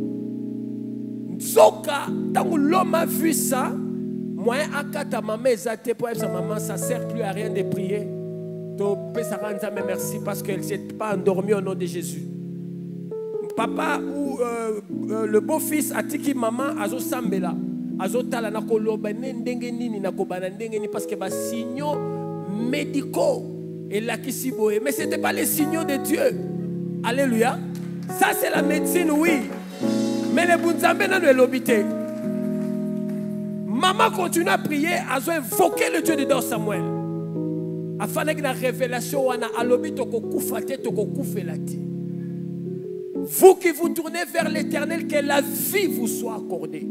Zoka, tant l'homme a vu ça, moi, à kata maman, ezate pour sa maman, ça sert plus à rien de prier. Donc, merci parce qu'elle ne s'est pas endormie au nom de Jésus. Papa ou euh, euh, le beau-fils a tiki maman, azo sambela, azo tala na koloba ndenge nini na kobana ndenge ni parce que ba signaux médicaux et la kisiboé, mais c'était pas les signaux de Dieu. Alléluia. Ça c'est la médecine, oui. Mais les Bunzambe n'ont l'obité. Maman continue à prier, à invoquer le Dieu de Dayo Samuel. Afin que la révélation wana alobito ko kufate to ko kufelati. Vous qui vous tournez vers l'Éternel, que la vie vous soit accordée.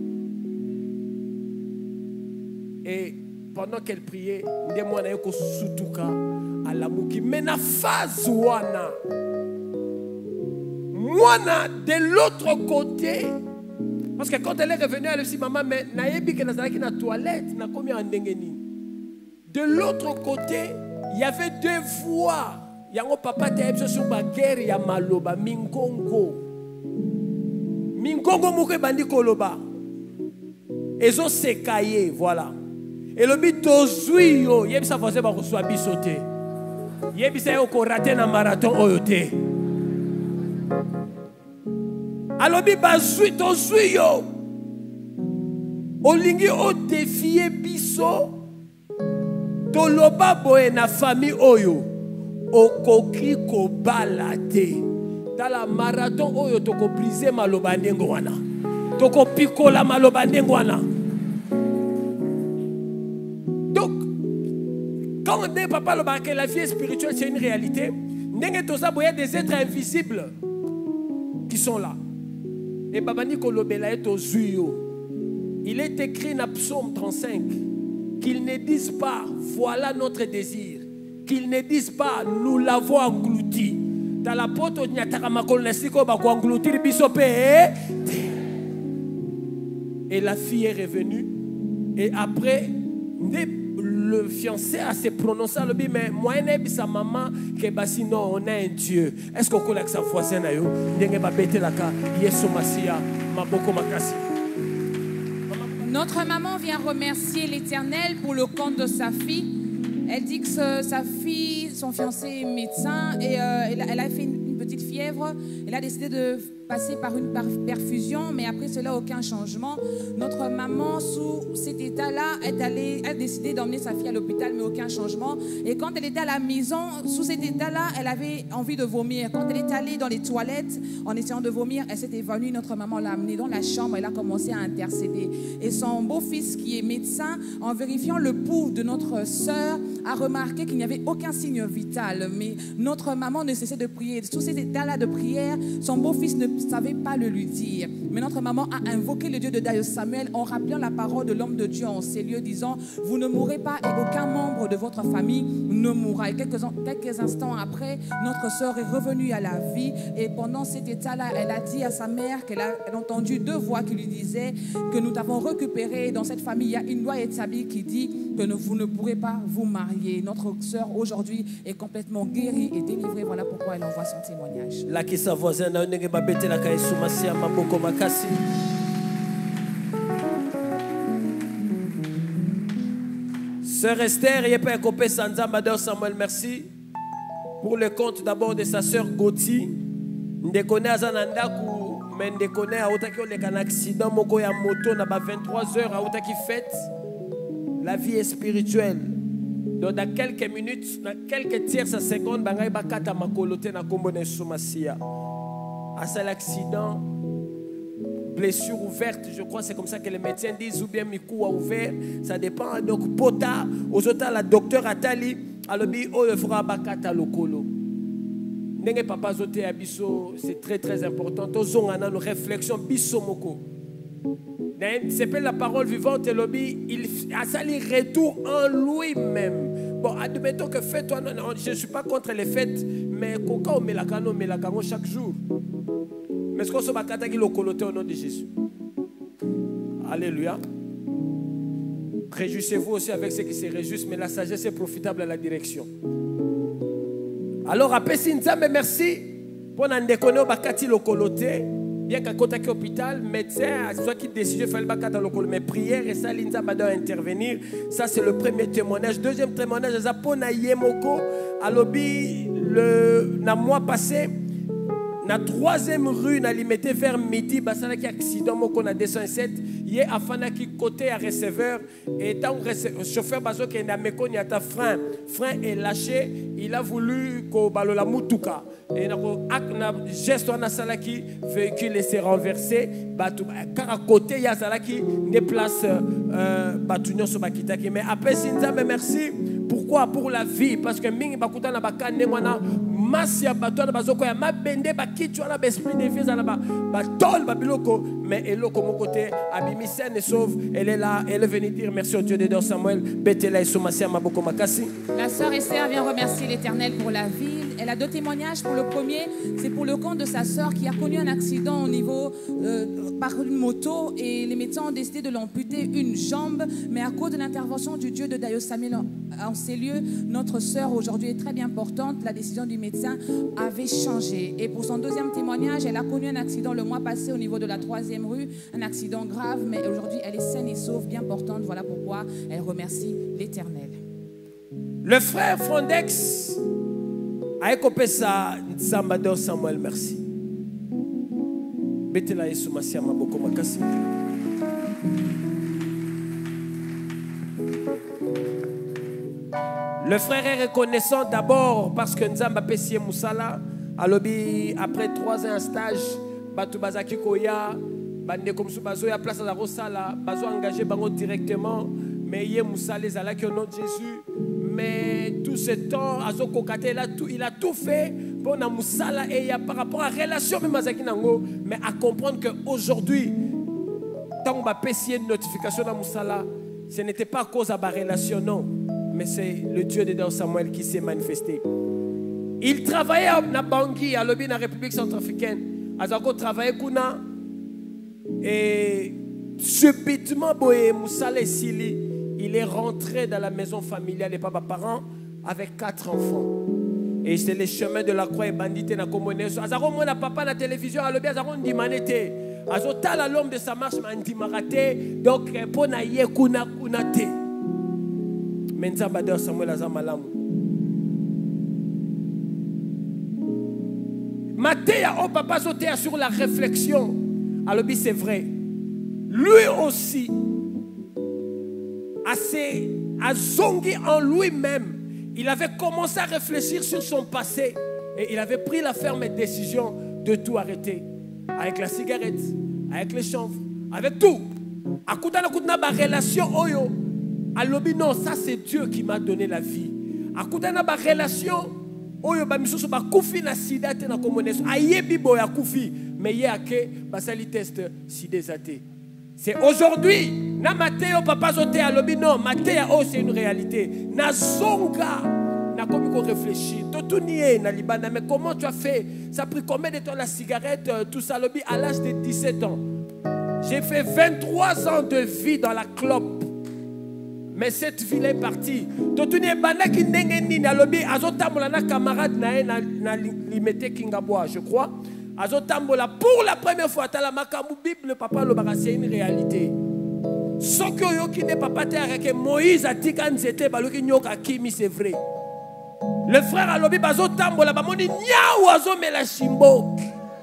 Et pendant qu'elle priait, ndemwana yoko sutuka alamuki mena phase wana. Moi, de l'autre côté, Parce que quand elle est revenue, elle a dit, maman, mais naïbi que nazalaki na toilette, na komi en dengeni. De l'autre côté, il y avait deux voix. Yango papa te ebso sur ba guerre ya maloba mingongo. Mingongo moko bandi koloba. Ezo sekaye, voilà. Et le bit tozui yo, yebisa faze ba kuswa bisote. Yebisa yo ko raté na marathon oyote. Alobi bazui tozui yo. Olingi o défier biso. Toloba boye na famille oyo. Okoki ko balate. Dans la marathon oyo toko briser maloba ndengo wana. Toko pikola maloba ndengo wana. Donc quand on dit papa loba que la vie spirituelle c'est une réalité, ndenge toza boye des êtres invisibles qui sont là. Et babani kolobela eto zuyo. Il est écrit dans Psaume trente-cinq qu'ils ne disent pas voilà notre désir, qu'ils ne disent pas nous l'avons englouti. Dans la porte où nyataka makolo nasiko ba ko engloutir bisope. Et la fille est revenue et après le fiancé a se prononcé le dit mais moi et sa maman que bah sinon on a un Dieu. Est-ce qu'on connaît sa voisine na yo ndenge ba bete la ka Yesu Masia maboko makasi. Notre maman vient remercier l'Éternel pour le compte de sa fille. Elle dit que ce, sa fille, son fiancé est médecin et euh, elle, a, elle a fait une, une petite fièvre. Elle a décidé de passer par une perfusion, mais après cela, aucun changement. Notre maman, sous cet état-là, est allée, a décidé d'emmener sa fille à l'hôpital, mais aucun changement. Et quand elle était à la maison, sous cet état-là, elle avait envie de vomir. Quand elle est allée dans les toilettes, en essayant de vomir, elle s'est évanouie. Notre maman l'a amenée dans la chambre, elle a commencé à intercéder. Et son beau-fils, qui est médecin, en vérifiant le pouls de notre sœur, a remarqué qu'il n'y avait aucun signe vital. Mais notre maman ne cessait de prier. Sous cet état-là de prière, son beau-fils ne savait pas le lui dire. Mais notre maman a invoqué le Dieu de Daïo Samuel en rappelant la parole de l'homme de Dieu en ces lieux, disant « Vous ne mourrez pas et aucun membre de votre famille ne mourra. » Et quelques, quelques instants après, notre sœur est revenue à la vie. Et pendant cet état-là, elle a dit à sa mère qu'elle a, elle a entendu deux voix qui lui disaient que nous t'avons récupéré. Dans cette famille, il y a une loi établie qui dit que ne, vous ne pourrez pas vous marier. Notre sœur aujourd'hui est complètement guérie et délivrée. Voilà pourquoi elle envoie son témoignage. La qui sa voisine a une babete la kai sumasia maboko makasi. Sœur Esther, il peut écoper Sanza Madeur Samuel, merci pour le compte d'abord de sa sœur Gauthier. Ndekone azananda ku mais ndekone a otaki o le accident moko ya moto na ba vingt-trois heures a otaki fête. La vie est spirituelle. Donc dans quelques minutes, dans quelques tierces secondes, bangai bakata makolote na kombo na sumasia. À cet accident, blessure ouverte, je crois, c'est comme ça que les médecins disent, ou bien Mikou a ouvert, ça dépend. Donc, Pota, aux autres, la docteur Atali, alobi, oh, il fera bakata lokolo. Nenge papa zote abiso, c'est très très important. Tozong ana nos réflexions biso moko. C'est pas la parole vivante, lobby, il a sali retour en lui-même. Bon, admettons que fais-toi, non, non, je ne suis pas contre les fêtes, mais coca on met la cano, met la cano chaque jour. Mais ce qu'on se bat qui le coloté au nom de Jésus. Alléluia. Réjouissez-vous aussi avec ceux qui se réjouissent, mais la sagesse est profitable à la direction. Alors, après Sinzambe, merci pour n'en déconner au bakati le coloté. Bien qu'à côté de l'hôpital, médecin, soit qui décide de faire le bakati le coloté, mais prière et ça, l'Inzamba doit intervenir. Ça, c'est le premier témoignage. Deuxième témoignage, c'est pour Nayemoko. À l'obbi, le mois passé, na troisième rue, na limité vers midi, basala qui accident moko na deux cent sept, yé afana qui côté à receveur et tant chauffeur bazo qui na meko ni ata frein, frein est lâché, il a voulu ko balola mutuka et na ko ak na geste na sala qui véhicule s'est renversé, batu car à côté ya sala qui déplace euh batunyo so bakitaki mais après Sinzambe merci. Pourquoi? Pour la vie. Parce que mingi bakuta na bakane mwana masia batwana bazoko ya mabende bakichwa na besprit de vie za na ba batol babiloko mais elle est comme côté abimi saine et sauve. Elle est là, elle est venue dire merci au Dieu de Samuel. Betela et Somasia Maboko Makasi. La sœur Esther vient remercier l'Éternel pour la ville. Elle a deux témoignages. Pour le premier, c'est pour le compte de sa sœur qui a connu un accident au niveau euh, par une moto et les médecins ont décidé de l'amputer une jambe, mais à cause de l'intervention du Dieu de Dayo Samuel en, en ces lieux, notre sœur aujourd'hui est très bien portante. La décision du médecin avait changé. Et pour son deuxième témoignage, elle a connu un accident le mois passé au niveau de la troisième rue, un accident grave, mais aujourd'hui elle est saine et sauve, bien portante. Voilà pourquoi elle remercie l'Éternel. Le frère Fondex a écopé ça, Zambador Samuel, merci. Betela Yesu Masia Maboko Makasi. Le frère est reconnaissant d'abord parce que Nzamba Pessie Moussala a lobby après trois ans en stage, Batu Bazaki Koya, Bande comme sous Bazo ya place à la Rosala, Bazo engagé Bango directement, mais Yé Moussa les ala qui au nom de Jésus. Mais tout ce temps, Azo Kokate, il a tout, il a tout fait pour na Moussala et il y a par rapport à la relation même Mazaki Nango, mais à comprendre qu'aujourd'hui, tant qu'on va payer une notification dans Moussala, ce n'était pas à cause de la relation, non. Mais c'est le Dieu de Dieu Samuel qui s'est manifesté. Il travaillait à Bangui, à l'Obi, dans la République centrafricaine. Azako travaillait Kuna. Et subitement, Boé Moussala et Sili, il est rentré dans la maison familiale des papa-parents avec quatre enfants. Et c'est le chemin de la croix et bandité na Komoneso. Azako moi na papa na télévision, à l'Obi, Azako ndimanete. Azota la l'homme de sa marche m'a ndimarate. Donc, pour na ye kuna kuna te. Menzabadeur Samuel Azamalamu. Matéa, oh papa, sauté sur la réflexion. Alors, c'est vrai. Lui aussi, assez, a zongi en lui-même. Il avait commencé à réfléchir sur son passé. Et il avait pris la ferme décision de tout arrêter. Avec la cigarette, avec les chanvres, avec tout. À Koutana Koutana, ma relation, oyo. Alors, non, ça c'est Dieu qui m'a donné la vie. À Koutana, ma relation, oyo, ba misoso ba kufi na sida te na komoneso. Ayebi boya kufi, mais yake basali test sidezate. C'est aujourd'hui. Na Mathéo papa zote alobi non, Mathéo oh c'est une réalité. Na zonga na comme qu'on réfléchit. Tout nié na libana, mais comment tu as fait? Ça a pris combien de temps la cigarette, tout ça lobi à l'âge de dix-sept ans. J'ai fait vingt-trois ans de vie dans la clope. Mais cette ville est partie. Totuni bana ki ndenge ni na lobi azotambola na camarade na na na limete Kingaboa, je crois. Azotambola pour la première fois ta la makambu Bible papa lo baka c'est une réalité. Soko yo ki ne papa te avec Moïse atika nzete baloki nyoka kimi c'est vrai. Le frère alobi bazotambola ba moni nya ozo mela shimbo.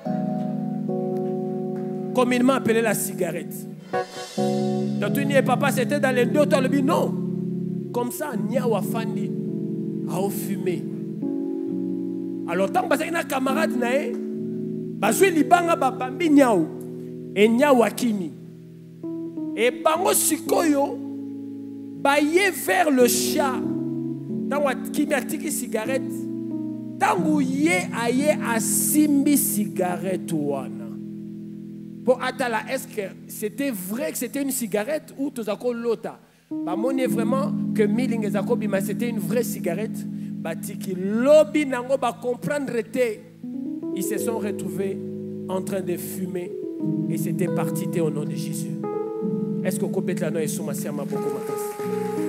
Communément appelé la cigarette. Totuni papa c'était dans les deux temps le non. Comme ça nya wa fandi a fumé. Alors tant que na camarade nae bazui libanga ba bambi nyao et nya wa kimi. Et bango sikoyo baye vers le chat. Tant wa kimi atiki cigarette. Tangu ye aye asimbi cigarette wana. Pour Atala, est-ce que c'était vrai que c'était une cigarette ou tout ça l'autre? Bah mon est vraiment que Milling et Zakobi, mais c'était une vraie cigarette. Bah tiki lobby nango ba comprendre était. Ils se sont retrouvés en train de fumer et c'était parti au nom de Jésus. Est-ce que Kopet la noix est sous ma sœur ma beaucoup matas?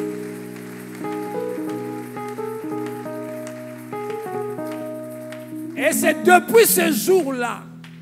Et c'est depuis ce jour-là.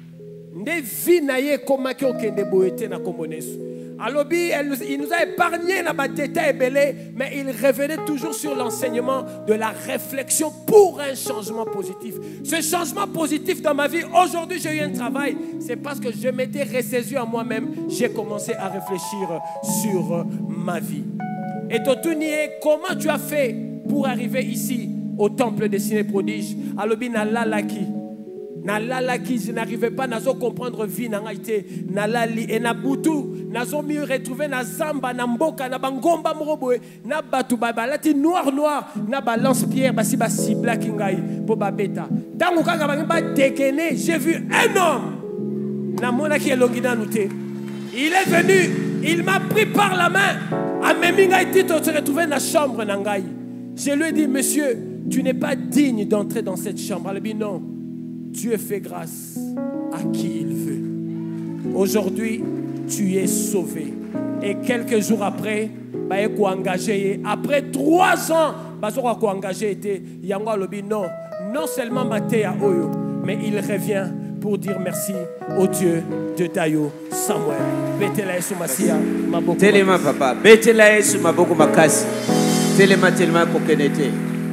Alors, il nous a épargné la détail, mais il revenait toujours sur l'enseignement de la réflexion pour un changement positif. Ce changement positif dans ma vie, aujourd'hui j'ai eu un travail, c'est parce que je m'étais ressaisi à moi-même, j'ai commencé à réfléchir sur ma vie. Et Totouni, comment tu as fait pour arriver ici au temple des signes et prodiges? Alors, Lalaki. Nalalaki, je n'arrivais pas à comprendre vie nangaité nalali et na butu nazo mieux retrouver na zamba na mboka na bangomba mroboe na batu babalati noir noir na balance pierre basi basi black ngai po babeta tangu kaka ba dekene j'ai vu un homme na mona qui est longina nouté Il est venu, il m'a pris par la main. Ameminga dit on se retrouver dans la chambre nangai. Je lui ai dit, monsieur, tu n'es pas digne d'entrer dans cette chambre. Elle a dit non. Dieu fait grâce à qui il veut. Aujourd'hui, tu es sauvé. Et quelques jours après, engagé. Après trois ans, engagé était Yango Lobi non, non seulement Matéa Oyo, mais il revient pour dire merci au Dieu de Tayo Samuel. Betela Yesu Masia Maboko. Telema papa, Betela Yesu Maboko Makasi. Telema telema kokenete.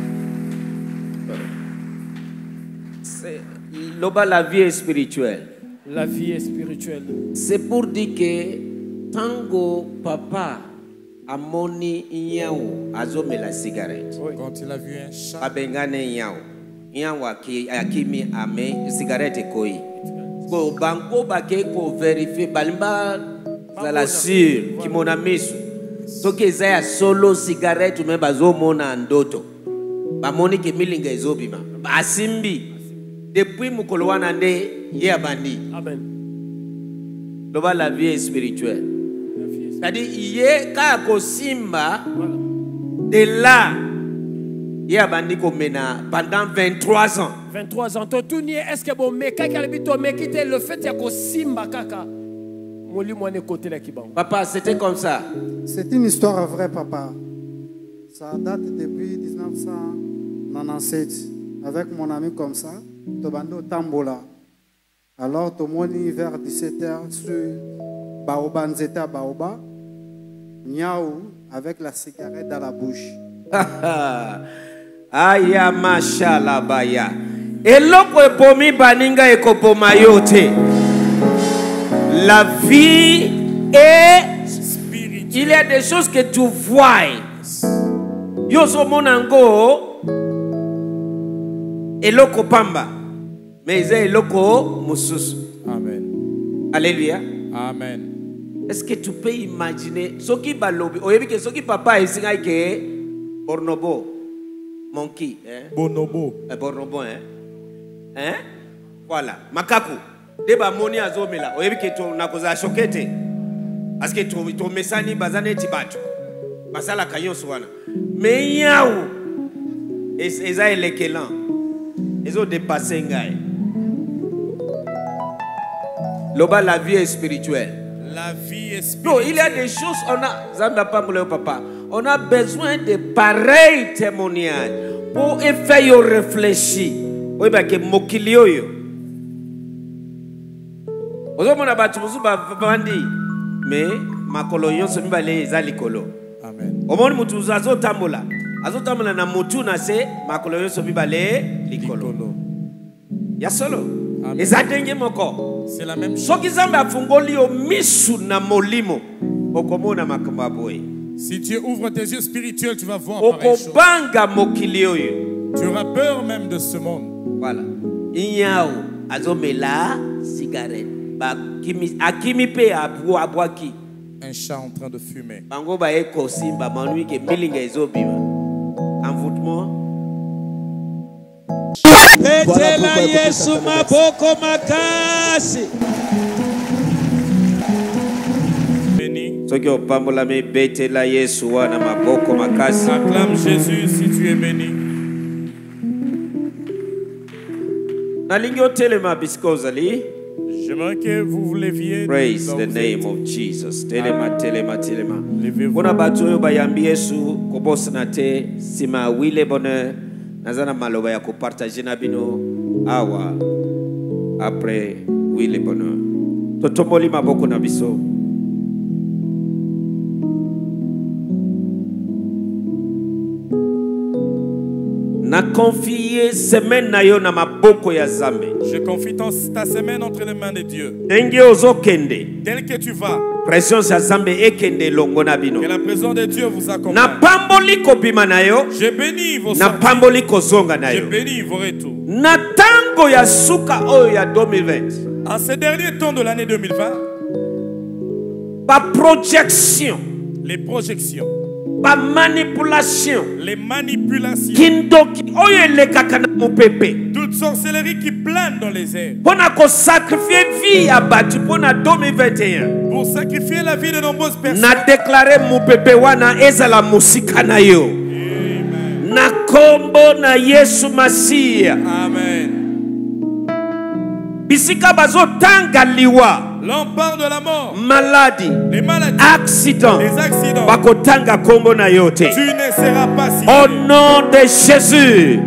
Loba la vie est spirituelle. La vie est spirituelle. C'est pour dire que tango papa amoni nyao azome la cigarette. Oui. Quand il a vu un chat. Abengane nyao. Nyao akimi ame cigarette koi. Ko banko bake ko vérifier balimba za la sûre ki mon ami soki zaya solo cigarette me bazomona ndoto. Bamoni ke milinga ezobima. Basimbi. Depuis mukolo wana nde ye abandi. Amen. Loba la vie est spirituelle. C'est-à-dire ye ka ko simba de là ye abandi ko mena pendant vingt-trois ans. vingt-trois ans. Totuni est-ce que bon mais kaka lebito mais quitter le fait ya ko simba kaka. Moli mwane côté la kibango. Papa, c'était comme ça. C'est une histoire vraie papa. Ça date depuis mille neuf cent quatre-vingt-dix-sept avec mon ami comme ça. Tobando Tambola. Alors, Tomoni vers dix-sept heures sur Baoba Nzeta Baoba. Niaou avec la cigarette dans la bouche. Aya mashallah baya. Eloko epomi baninga ekopoma yote. La vie est spirituelle. Il y a des choses que tu vois. Yoso monango eloko pamba. Mais il eloko mususu. Amen. Alléluia. Amen. Est-ce que tu peux imaginer ce qui balobi oyebi ke ce qui papa esinga ke bornobo monkey hein bonobo eh, bornobo hein hein voilà makaku deba moni azomela oyebi ke to nakoza chokete parce que to to mesani bazane tibatu basala kanyo swana mais yaou eza elekelan ezo dépasser ngai. Loba la vie est spirituelle. La vie est spirituelle. Non, il y a des choses, on a, Zamba papa, on a besoin de pareils témoignages pour faire réfléchir. Oui, parce que mokilio yo. Ozo mona batu musu ba bandi, mais makolo yo so mibale ezali kolo. Amen. Omoni mutu azo tambola, azo tambola na mutu na se makolo yo so mibale likolo. Ya solo. Ezadenge moko. C'est la même chose. Si tu ouvres tes yeux spirituels, tu vas voir pareille chose. Tu auras peur même de ce monde. Voilà. Un chat en train de fumer. Envoûtement. Betela Yesu Maboko Makasi. Béni. Acclame Jésus si tu es béni. J'aimerais que vous vous leviez. Praise the name of Jesus. Telema, telema, telema. Bona batoyo bayambi Yesu kobosana te sima wile bonheur. Nazana maloba ya kupartager na bino awa après wile bonheur. Totomboli maboko na biso. Na confier semaine na yo na maboko ya Zambe. Je confie ta semaine entre les mains de Dieu. Denge ozokende. Tel que tu vas. Présence ya Zambe ekende longo na bino. Que la présence de Dieu vous accompagne. Na pamboli ko bima na yo. Je bénis vos sorties. Na pamboli ko zonga na yo. Je bénis vos retours. Na tango ya suka oyo ya deux mille vingt. En ces derniers temps de l'année deux mille vingt. Ba projection. Les projections. ba manipulation, les manipulations, kindoki oyo elekaka na mopepe, toute sorcellerie qui plane dans les airs, pona ko sacrifier vie ya batu pona deux mille vingt et un, pour sacrifier la vie de nombreuses personnes. Na déclarer mopepe wana ezala musika na yo. Amen. Na kombo na Yesu Masia. Amen. Bisika bazo tanga liwa. L'empare de la mort, maladie, les maladies, accidents, les accidents, bakotanga kombo na yote. Tu ne seras pas si. Au nom de Jésus.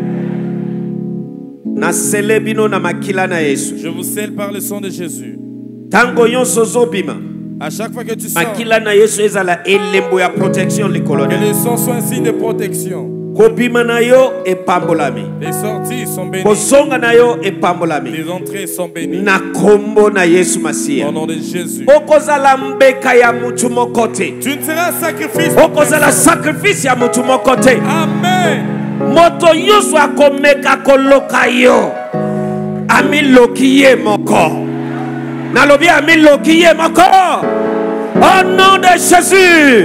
Na selebino na makila na Yesu. Je vous scelle par le sang de Jésus. Tango yonso zobima. À chaque fois que tu sors, makila na Yesu ezala elembo ya protection likolo. Que les sons soient un signe de protection. Kobima na yo e pambolami. Les sorties sont bénies. Kozonga na yo e pambolami. Les entrées sont bénies. Na kombo na Yesu Masia. Au nom de Jésus. Okozala mbeka ya mutu mokote. Tu ne seras sacrifice. Okozala sacrifice ya mutu mokote. Amen. Moto nyonso akomeka koloka yo. Amiloki ye moko. Nalobi amiloki ye moko. Au nom de Jésus.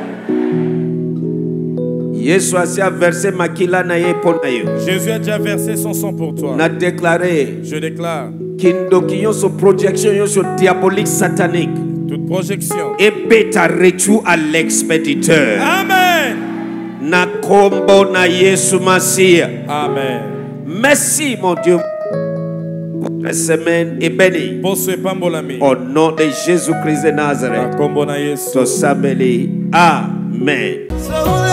Jésus a versé makila na ye pona yo. Jésus a déjà versé son sang pour toi. Na déclaré. Je déclare. Kindoki yonso projection yonso diabolique satanique. Toute projection. Et bêta reçu à l'expéditeur. Amen. Na kombo na Yesu Masia. Amen. Merci mon Dieu. Votre semaine est bénie. Au nom de Jésus-Christ de Nazareth. Tosabeli. Amen.